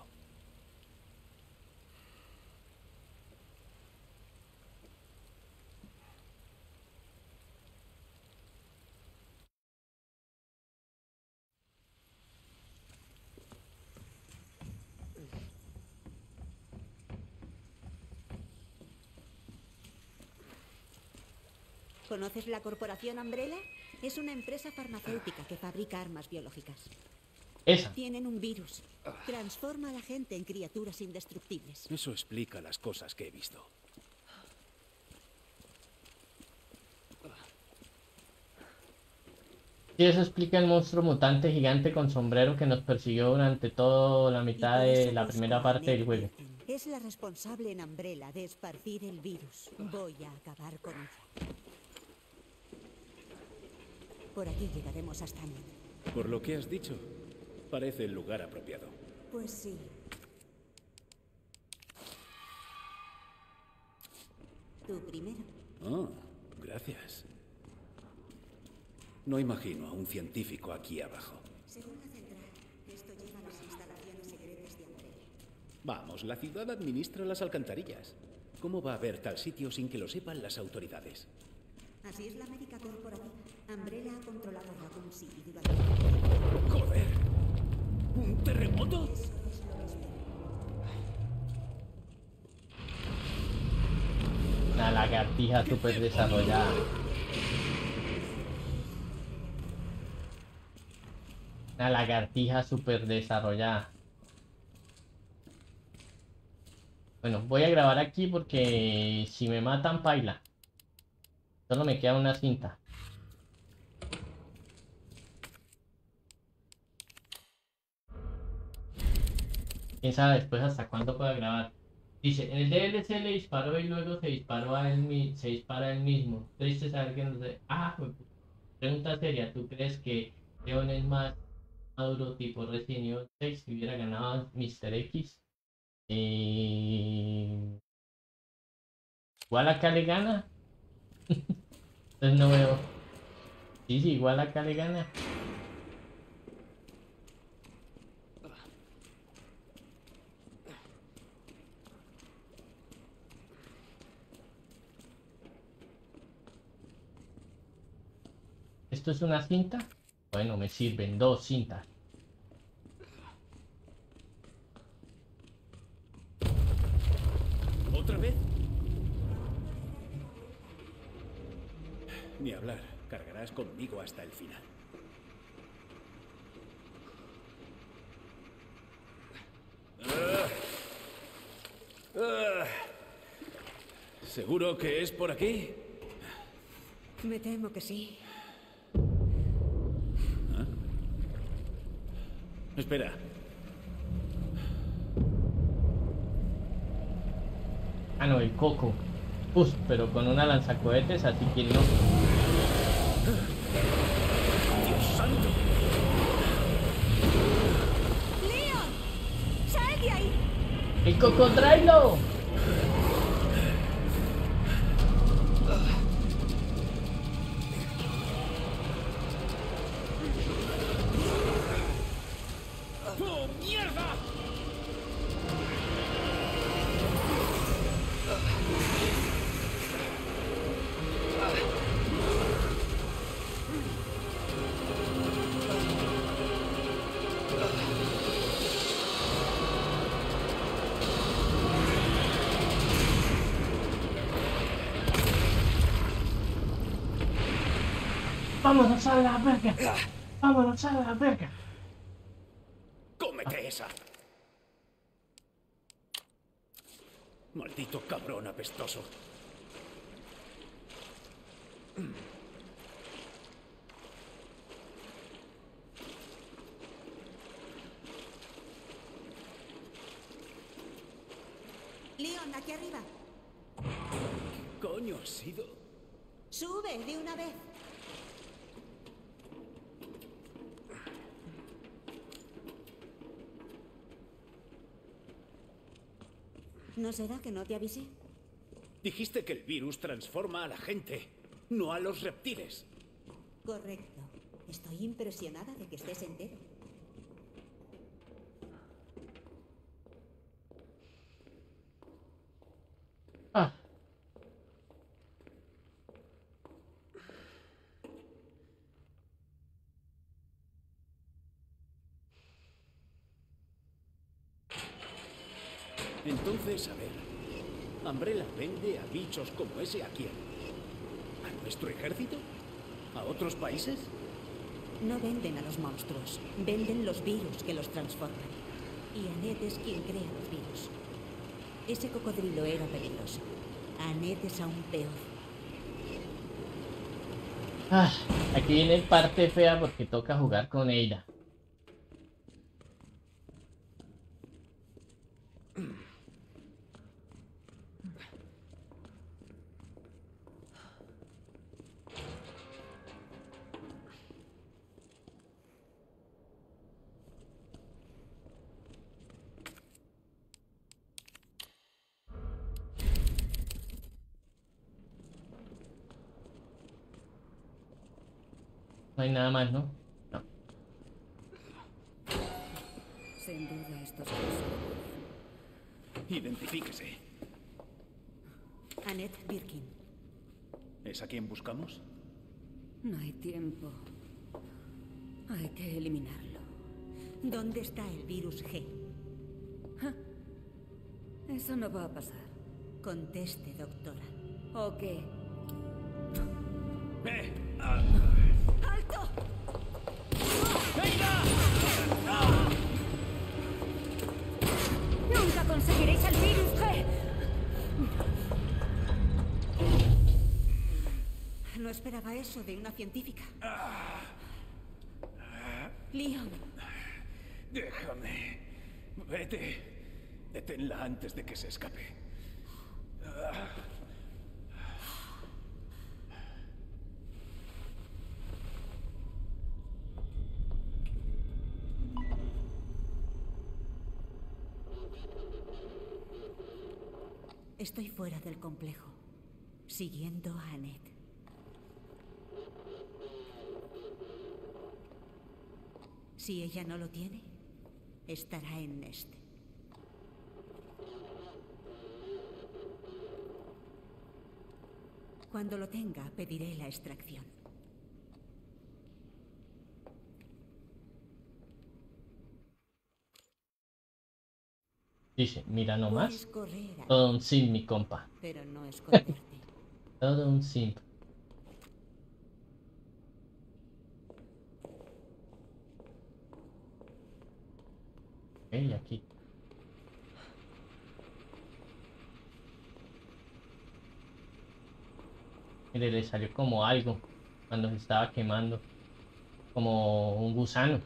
¿Conoces la corporación Umbrella? Es una empresa farmacéutica que fabrica armas biológicas. Esa. Tienen un virus. Transforma a la gente en criaturas indestructibles. Eso explica las cosas que he visto. Y eso explica el monstruo mutante gigante con sombrero que nos persiguió durante toda la Y mitad por de eso la busco primera a parte del Ned juego. Kelton. Es la responsable en Umbrella de esparcir el virus. Voy a acabar con ella. Por aquí llegaremos hasta Ned. Por lo que has dicho, parece el lugar apropiado. Pues sí. Tú primero. Oh, gracias. No imagino a un científico aquí abajo. Según la central, esto lleva a las instalaciones secretas de Umbrella. Vamos, la ciudad administra las alcantarillas. ¿Cómo va a haber tal sitio sin que lo sepan las autoridades? Así es la médica corporativa. Umbrella ha controlado Raccoon City durante... ¡Joder! ¿Un terremoto? Eso es lo que espero. Una lagartija súper desarrollada. Una lagartija súper desarrollada. Bueno, voy a grabar aquí porque si me matan, paila. Solo me queda una cinta. Quién sabe después hasta cuándo pueda grabar. Dice, en el D L C le disparó y luego se disparó a él mi se dispara a él mismo. Triste saber que no sé. Ah, pues, pregunta seria, ¿tú crees que Leon es más maduro tipo Resident Evil seis si hubiera ganado mister X? Eh... Igual acá le gana. Entonces no veo. Sí, sí, igual acá le gana. ¿Esto es una cinta? Bueno, me sirven dos cintas. ¿Otra vez? Ni hablar. Cargarás conmigo hasta el final. Ah. Ah. ¿Seguro que es por aquí? Me temo que sí. ¿Ah? Espera. Ah, no, el coco. Uf, pero con una lanzacohetes, así que no. ¡Dios santo! ¡Leon! ¡Sal de ahí! ¡El cocodrilo! ¡Oh, mierda! ¡Vámonos a la verga! ¡Vámonos a la verga! ¡Cómete esa! Maldito cabrón apestoso. Leon, aquí arriba. ¿Qué coño ha sido? Sube de una vez. ¿No será que no te avisé? Dijiste que el virus transforma a la gente, no a los reptiles. Correcto. Estoy impresionada de que estés entero. Ah. Entonces, a ver, ¿Umbrella vende a bichos como ese a quién? ¿A nuestro ejército? ¿A otros países? No venden a los monstruos, venden los virus que los transforman. Y Annette es quien crea los virus. Ese cocodrilo era peligroso. Annette es aún peor. Ah, aquí viene parte fea porque toca jugar con ella. No hay nada más, ¿no? No. Sin duda estos dos. Identifíquese. Annette Birkin. ¿Es a quien buscamos? No hay tiempo. Hay que eliminarlo. ¿Dónde está el virus G? Eso no va a pasar. Conteste, doctora. ¿O qué? ¡Eh! Ah. ¡Alto! ¡Venga! esperaba eso de una científica. Leon. Déjame. Vete. Deténla antes de que se escape. Estoy fuera del complejo, siguiendo a Annette. Si ella no lo tiene, estará en Nest. Cuando lo tenga, pediré la extracción. Dice, mira Puedes nomás. correr, Annette, Todo un simp, mi compa. pero no esconderte. Todo un simp. Ok, aquí. Mire, le salió como algo cuando se estaba quemando. Como un gusano.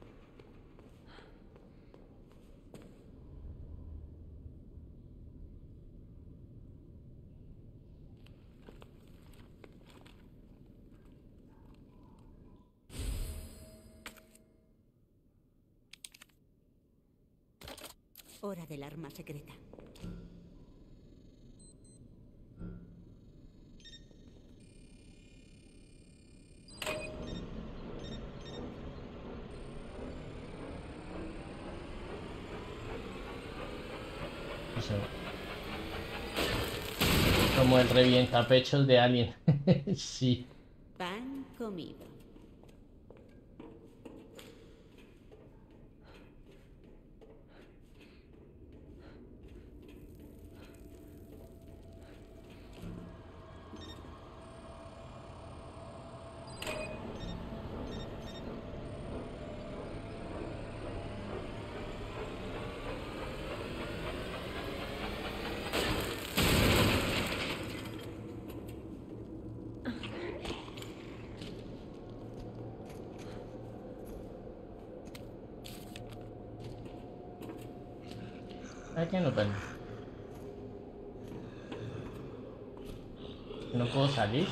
Hora del arma secreta. Eso. Como el revientapechos de Alien. Sí. Pan comido. ¿Sabes qué? No, pero no puedo salir.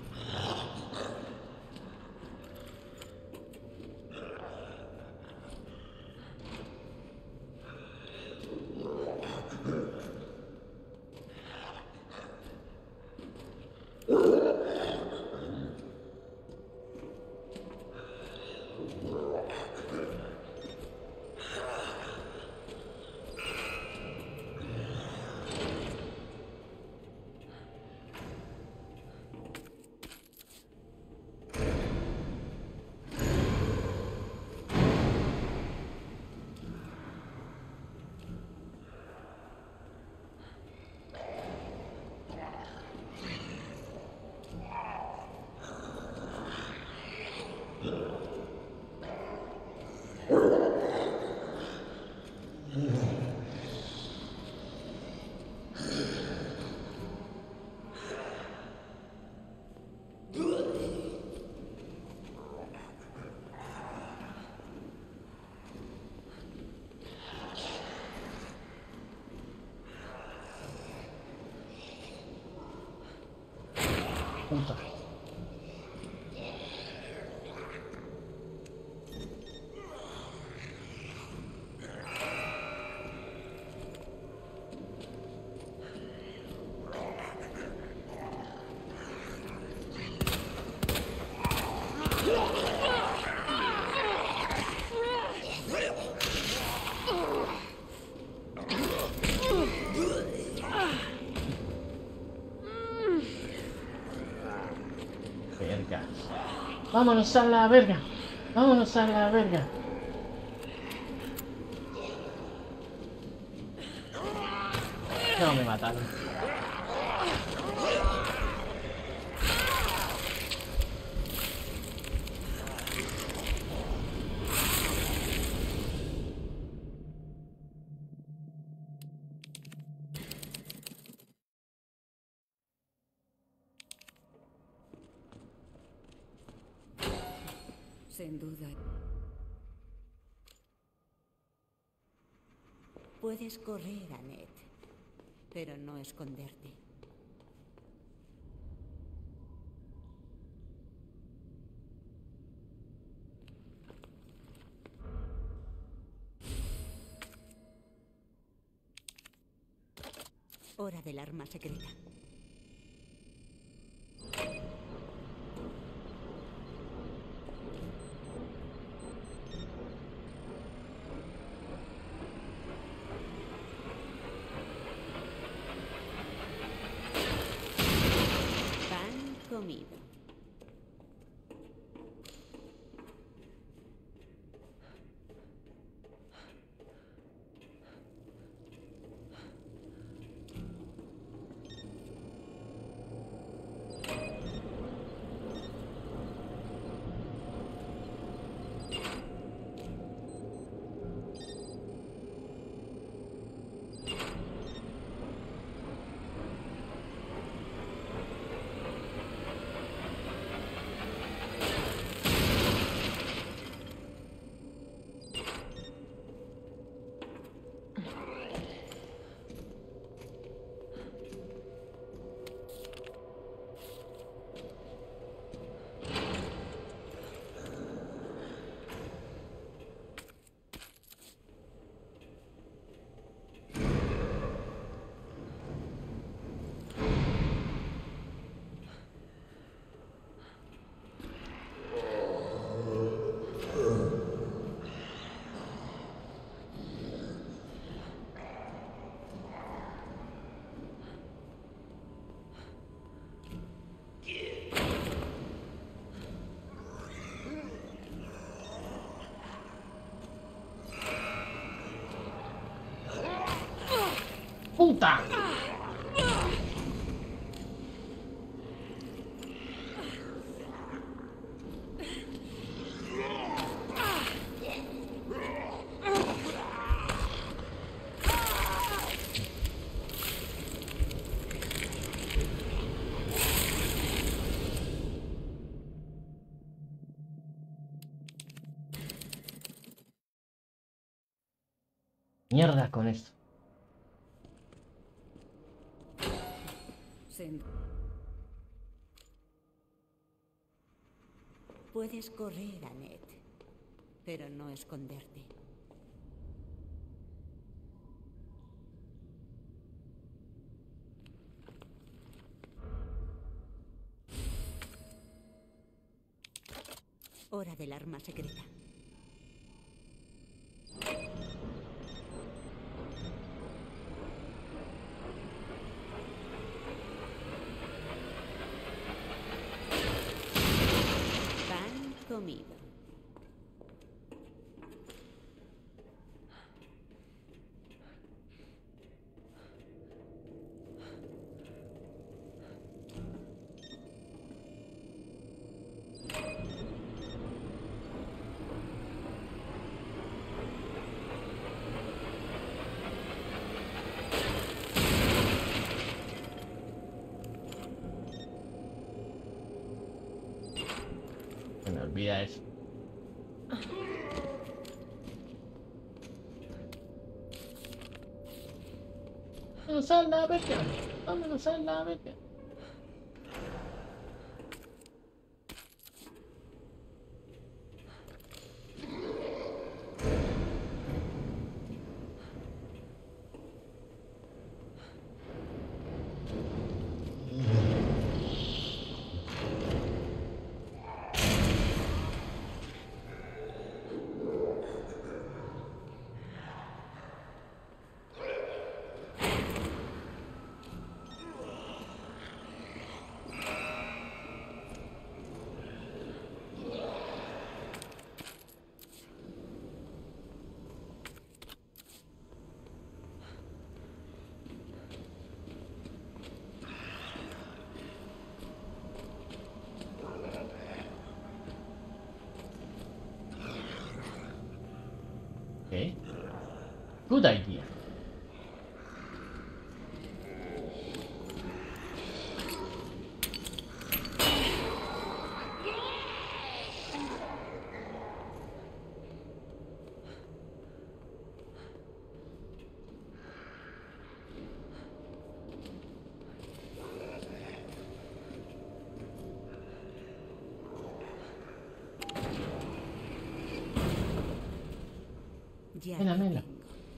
Puta. Verga. Vámonos a la verga. Vámonos a la verga. No, me mataron. Sin duda. Puedes correr, Annette, pero no esconderte. Hora del arma secreta. Pan comido. ¡Puta! Mierda con esto. Sin... Puedes correr, Annette, pero no esconderte. Hora del arma secreta. Pan comido. Se me olvida eso. Vámonos a la verga. Vámonos a la verga. Okay. Good idea. Ya Mela, lo mela. tengo.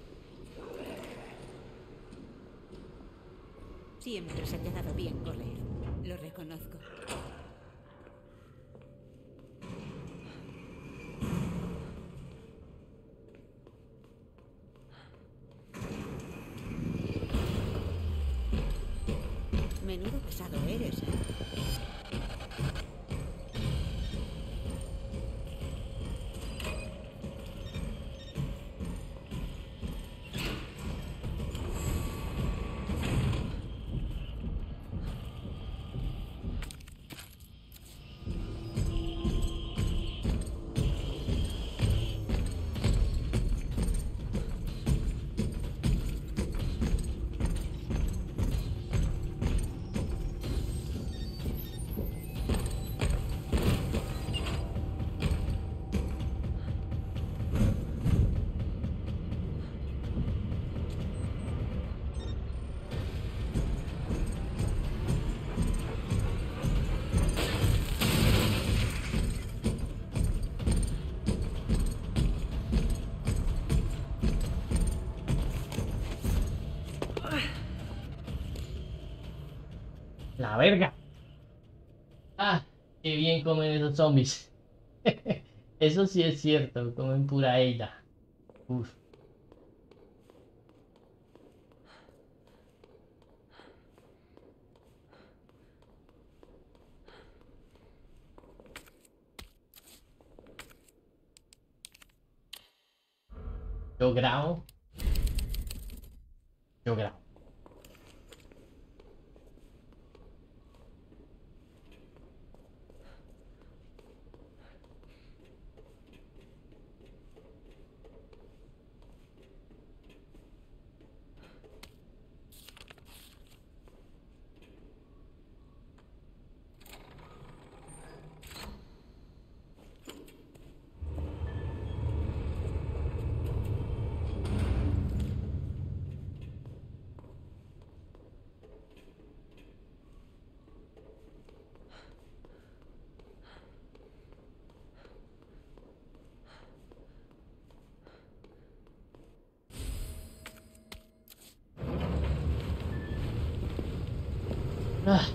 Siempre se te ha dado bien correr. Lo reconozco. Menudo pesado eres, ¿eh? La verga. Ah, qué bien comen esos zombies. Eso sí es cierto, comen pura eida. Uf. Yo grabo. Yo grabo. Ah.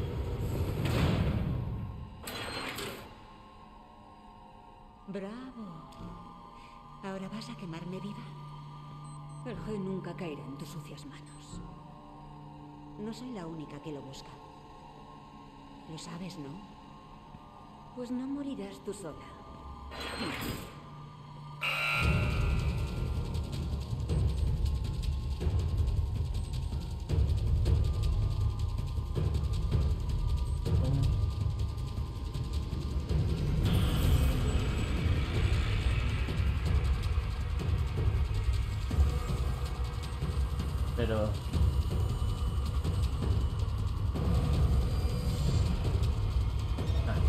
Bravo. ¿Ahora vas a quemarme viva? El G nunca caerá en tus sucias manos. No soy la única que lo busca. Lo sabes, ¿no? Pues no morirás tú sola. Pero... Ah.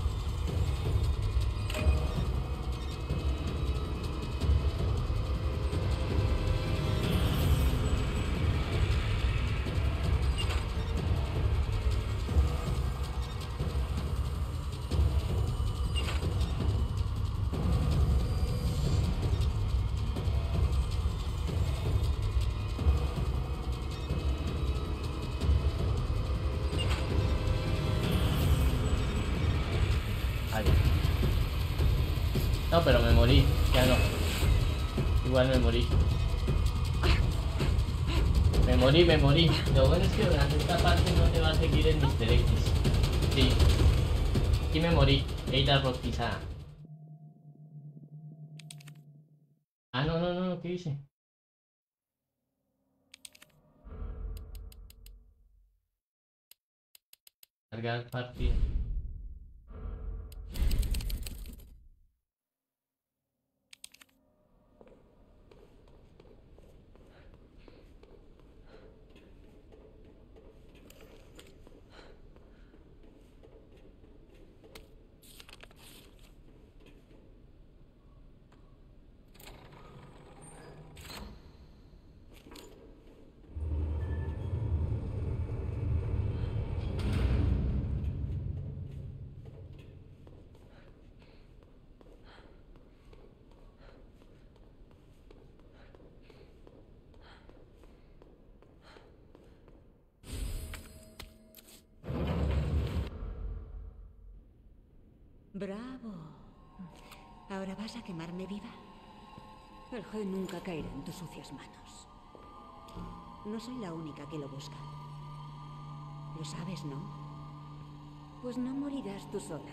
Ay. No, pero me morí. Ya no. Igual me morí. Me morí, me morí. Lo bueno es que durante esta parte no te va a seguir el mister X. Sí. Aquí me morí. Eida rostizada. Ah, no, no, no, no, ¿qué hice? Cargar partida. Bravo. ¿Ahora vas a quemarme viva? El G nunca caerá en tus sucias manos. No soy la única que lo busca. Lo sabes, ¿no? Pues no morirás tú sola.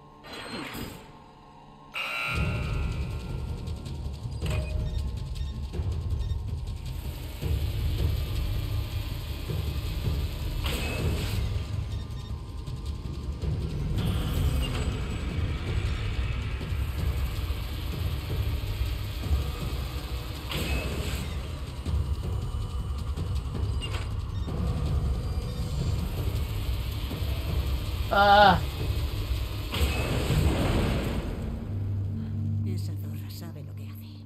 Ah, Esa zorra sabe lo que hace.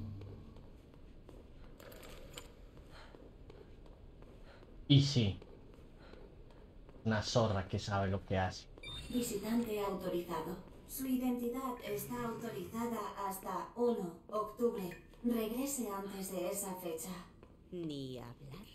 y sí. Una zorra que sabe lo que hace. Visitante autorizado. Su identidad está autorizada hasta uno de octubre. Regrese antes de esa fecha. Ni hablar.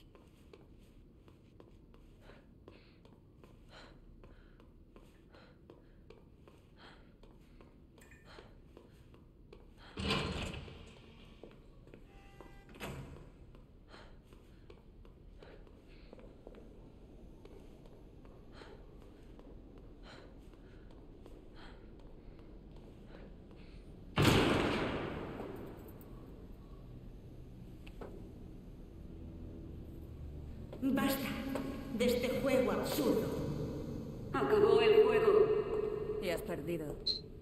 Basta de este juego absurdo. Acabó el juego. Y has perdido.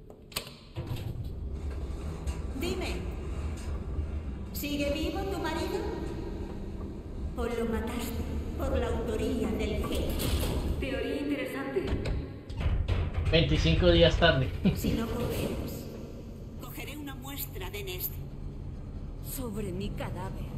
Dime, ¿sigue vivo tu marido? ¿O lo mataste por la autoría del G? Teoría interesante. veinticinco días tarde. Si no cooperas, cogeré una muestra de Nest. Sobre mi cadáver.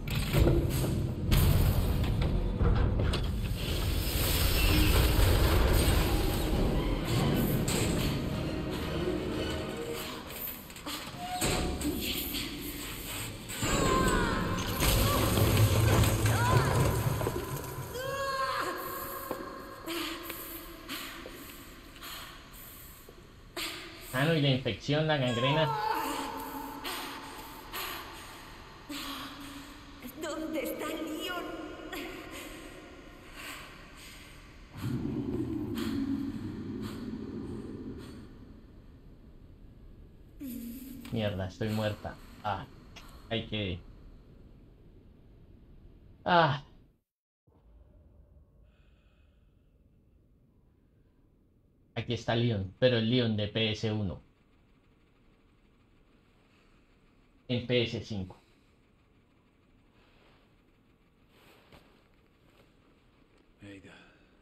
Ah, no, y la infección, la gangrena. ¿Dónde está Leon? Mierda, estoy muerta. Ah, hay que... Ah. Aquí está Leon, pero el Leon de P S uno. En P S cinco. Ada.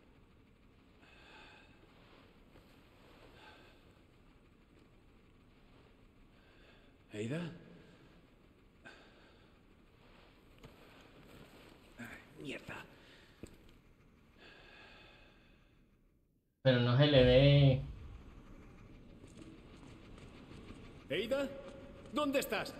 ¿Ada? Ay, mierda. Pero no se le ve... ¿Ada? ¿Dónde estás?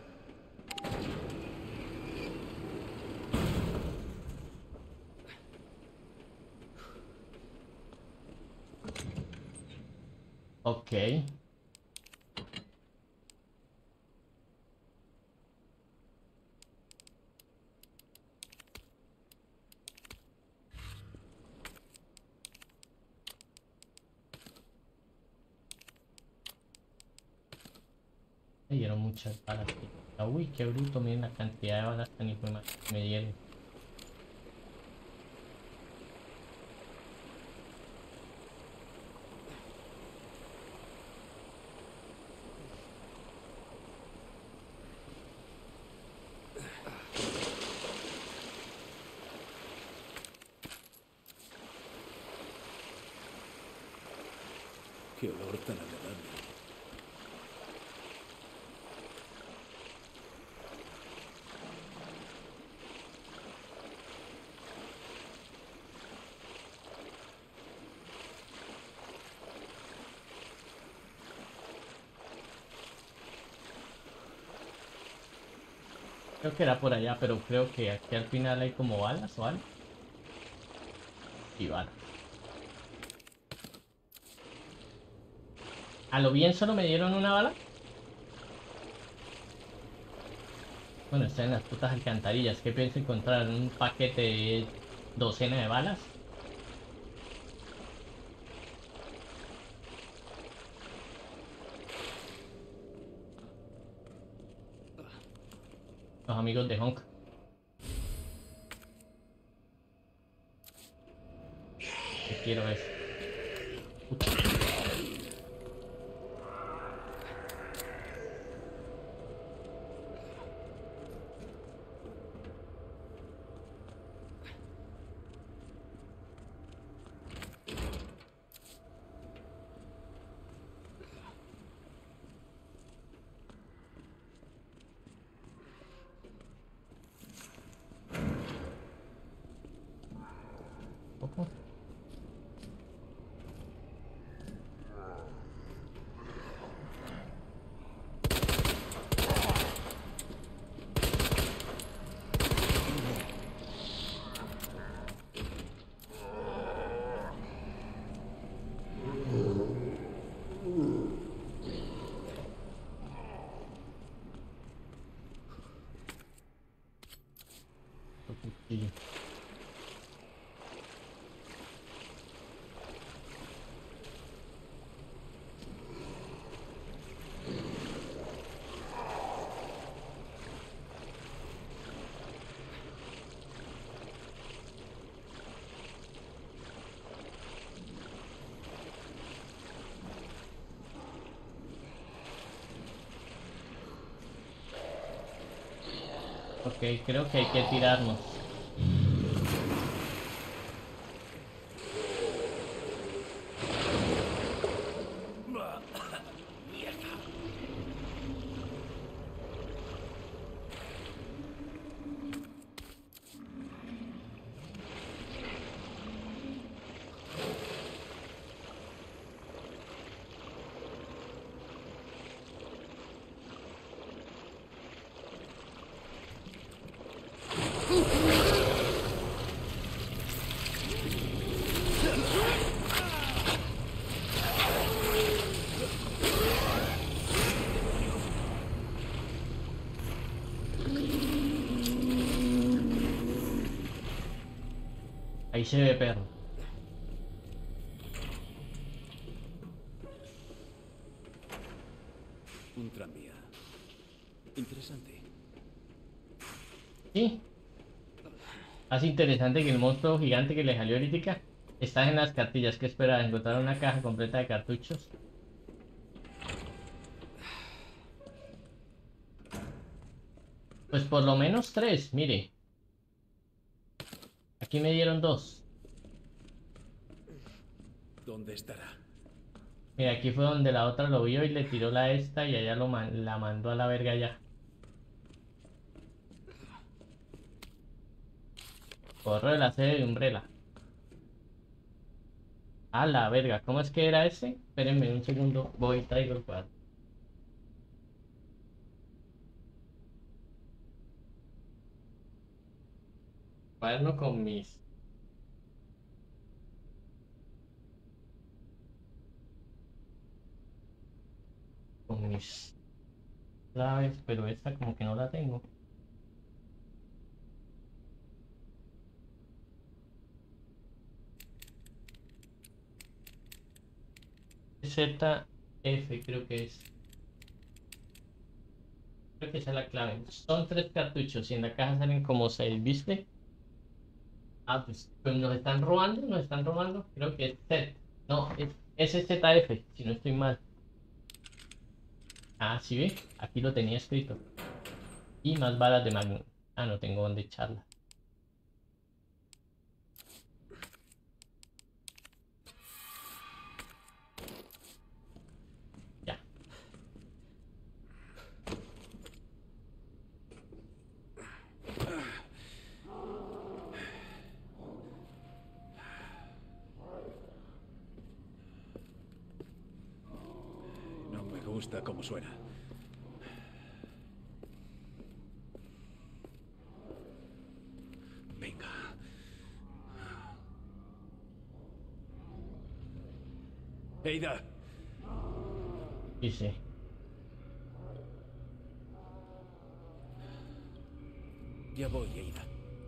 Ok. Me dieron muchas balas. Uy, qué bruto, miren la cantidad de balas tan hijo de madre que me dieron. Qué olor tan agradable. Creo que era por allá, pero creo que aquí al final hay como balas o algo. Y balas. A lo bien solo me dieron una bala. Bueno, está en las putas alcantarillas. ¿Qué pienso encontrar? ¿Un paquete de docena de balas? Los amigos de Honk. ¿Qué quiero es? Puta. Ojo. Cuchillo. Ok, creo que hay que tirarnos. Ahí se ve perro. Un tranvía. Interesante. Sí. Más interesante que el monstruo gigante que le salió ahorita. Estás en las cartillas. ¿Qué esperas? ¿Encontrar una caja completa de cartuchos? Pues por lo menos tres, mire. Aquí me dieron dos. ¿Dónde estará? Mira, aquí fue donde la otra lo vio y le tiró la esta y allá lo man la mandó a la verga ya. Corre la sede de Umbrella. A la verga, ¿cómo es que era ese? Espérenme un segundo, voy y traigo el cuadro. Cuaderno con mis... Con mis claves, pero esta como que no la tengo. Z F creo que es. Creo que esa es la clave. Son tres cartuchos y en la caja salen como seis, ¿viste? Ah, pues, pues nos están robando, nos están robando. Creo que es Z. No, es, es Z F, si no estoy mal. Ah, sí ve, aquí lo tenía escrito. Y más balas de Magnum. Ah, no tengo dónde echarla. Ya. No me gusta cómo suena. Venga. Ada. Y sí. Ya voy, Ada.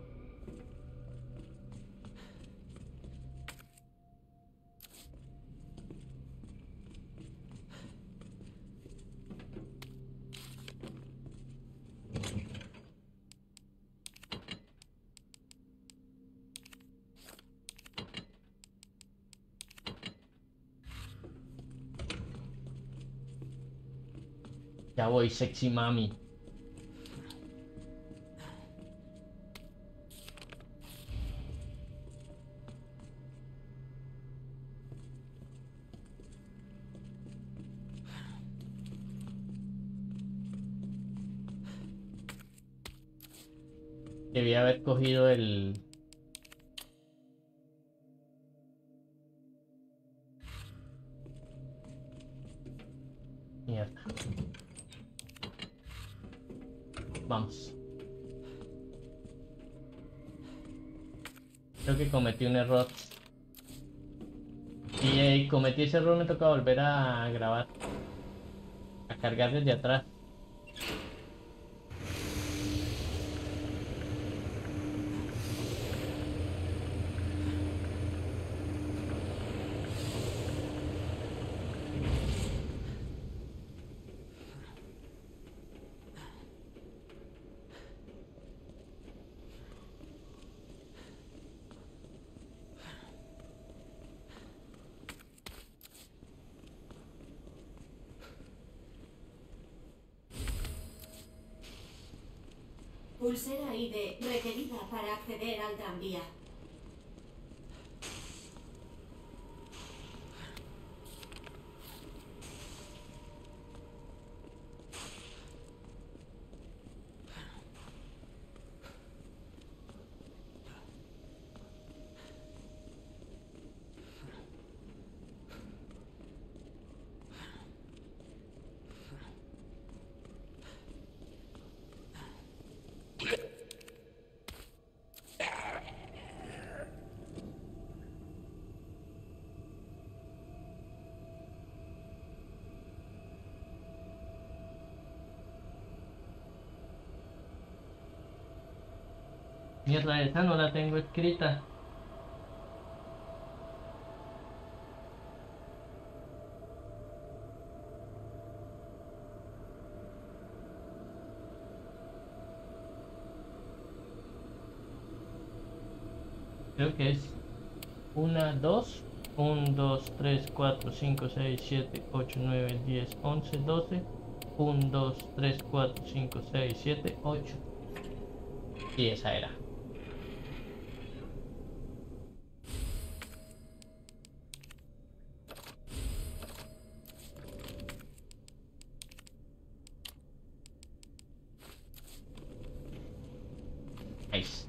Ya voy, sexy mami. Debí haber cogido el... Mierda. Vamos. Creo que cometí un error. Y eh, cometí ese error, me toca volver a grabar. A cargar desde atrás. Pulsera I D requerida para acceder al tranvía. Mierda, esa no la tengo escrita. Creo que es una, dos, uno, dos, tres, cuatro, cinco, seis, siete, ocho, nueve, diez, once, doce, uno, dos, tres, cuatro, cinco, seis, siete, ocho. Y esa era. Nice.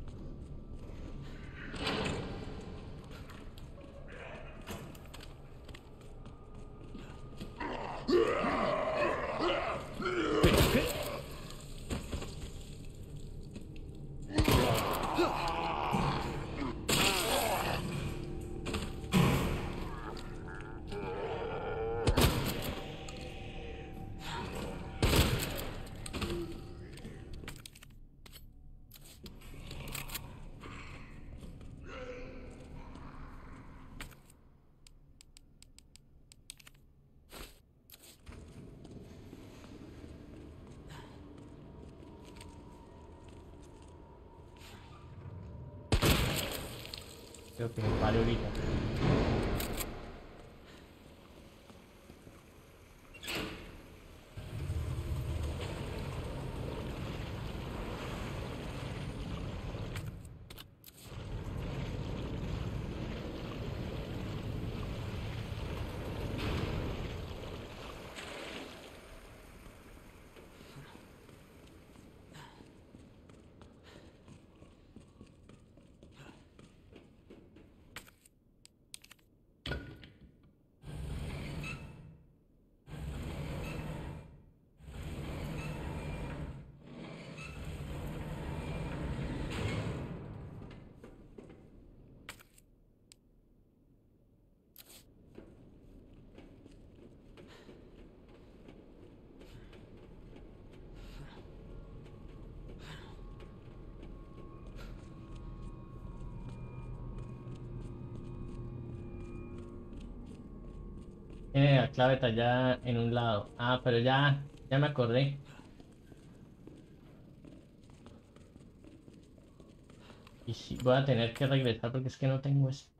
Creo que vale ahorita. Tiene la clave tallada en un lado. Ah, pero ya, ya me acordé. Y sí, voy a tener que regresar porque es que no tengo eso.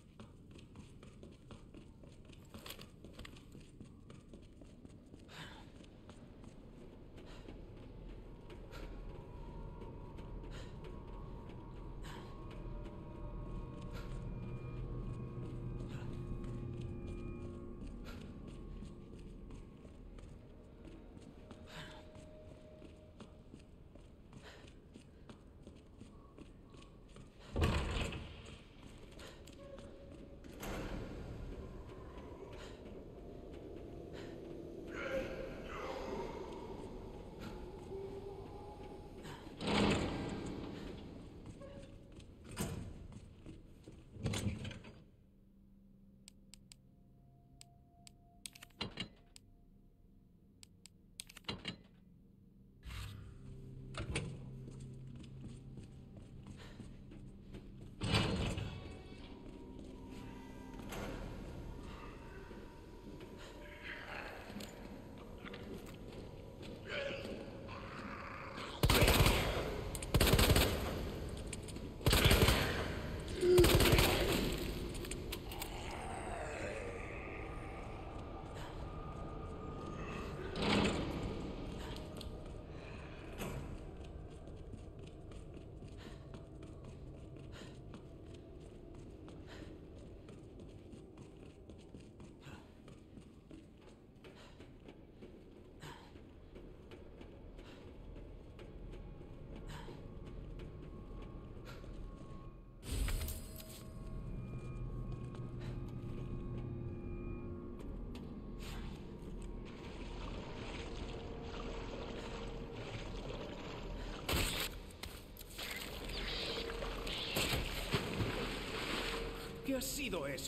¿Qué ha sido eso?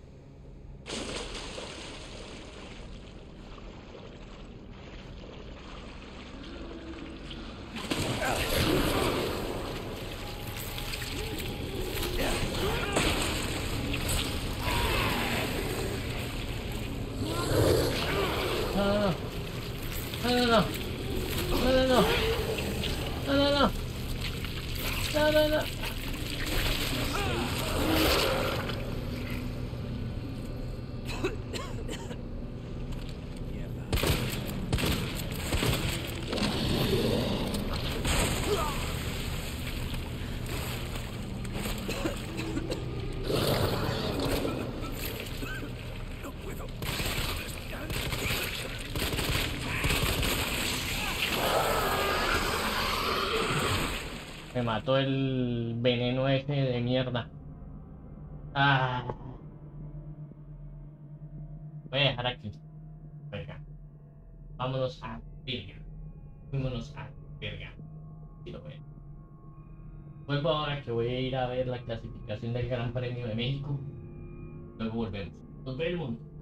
No, no, no. No, no, no. No, no, no. No, no, no. Me mató el veneno ese de mierda. Ah. Voy a dejar aquí. Venga. Vámonos a verga. Fuímonos a verga. Si lo ven. Vuelvo ahora que voy a ir a ver la clasificación del Gran Premio de México. Luego volvemos. Nos vemos.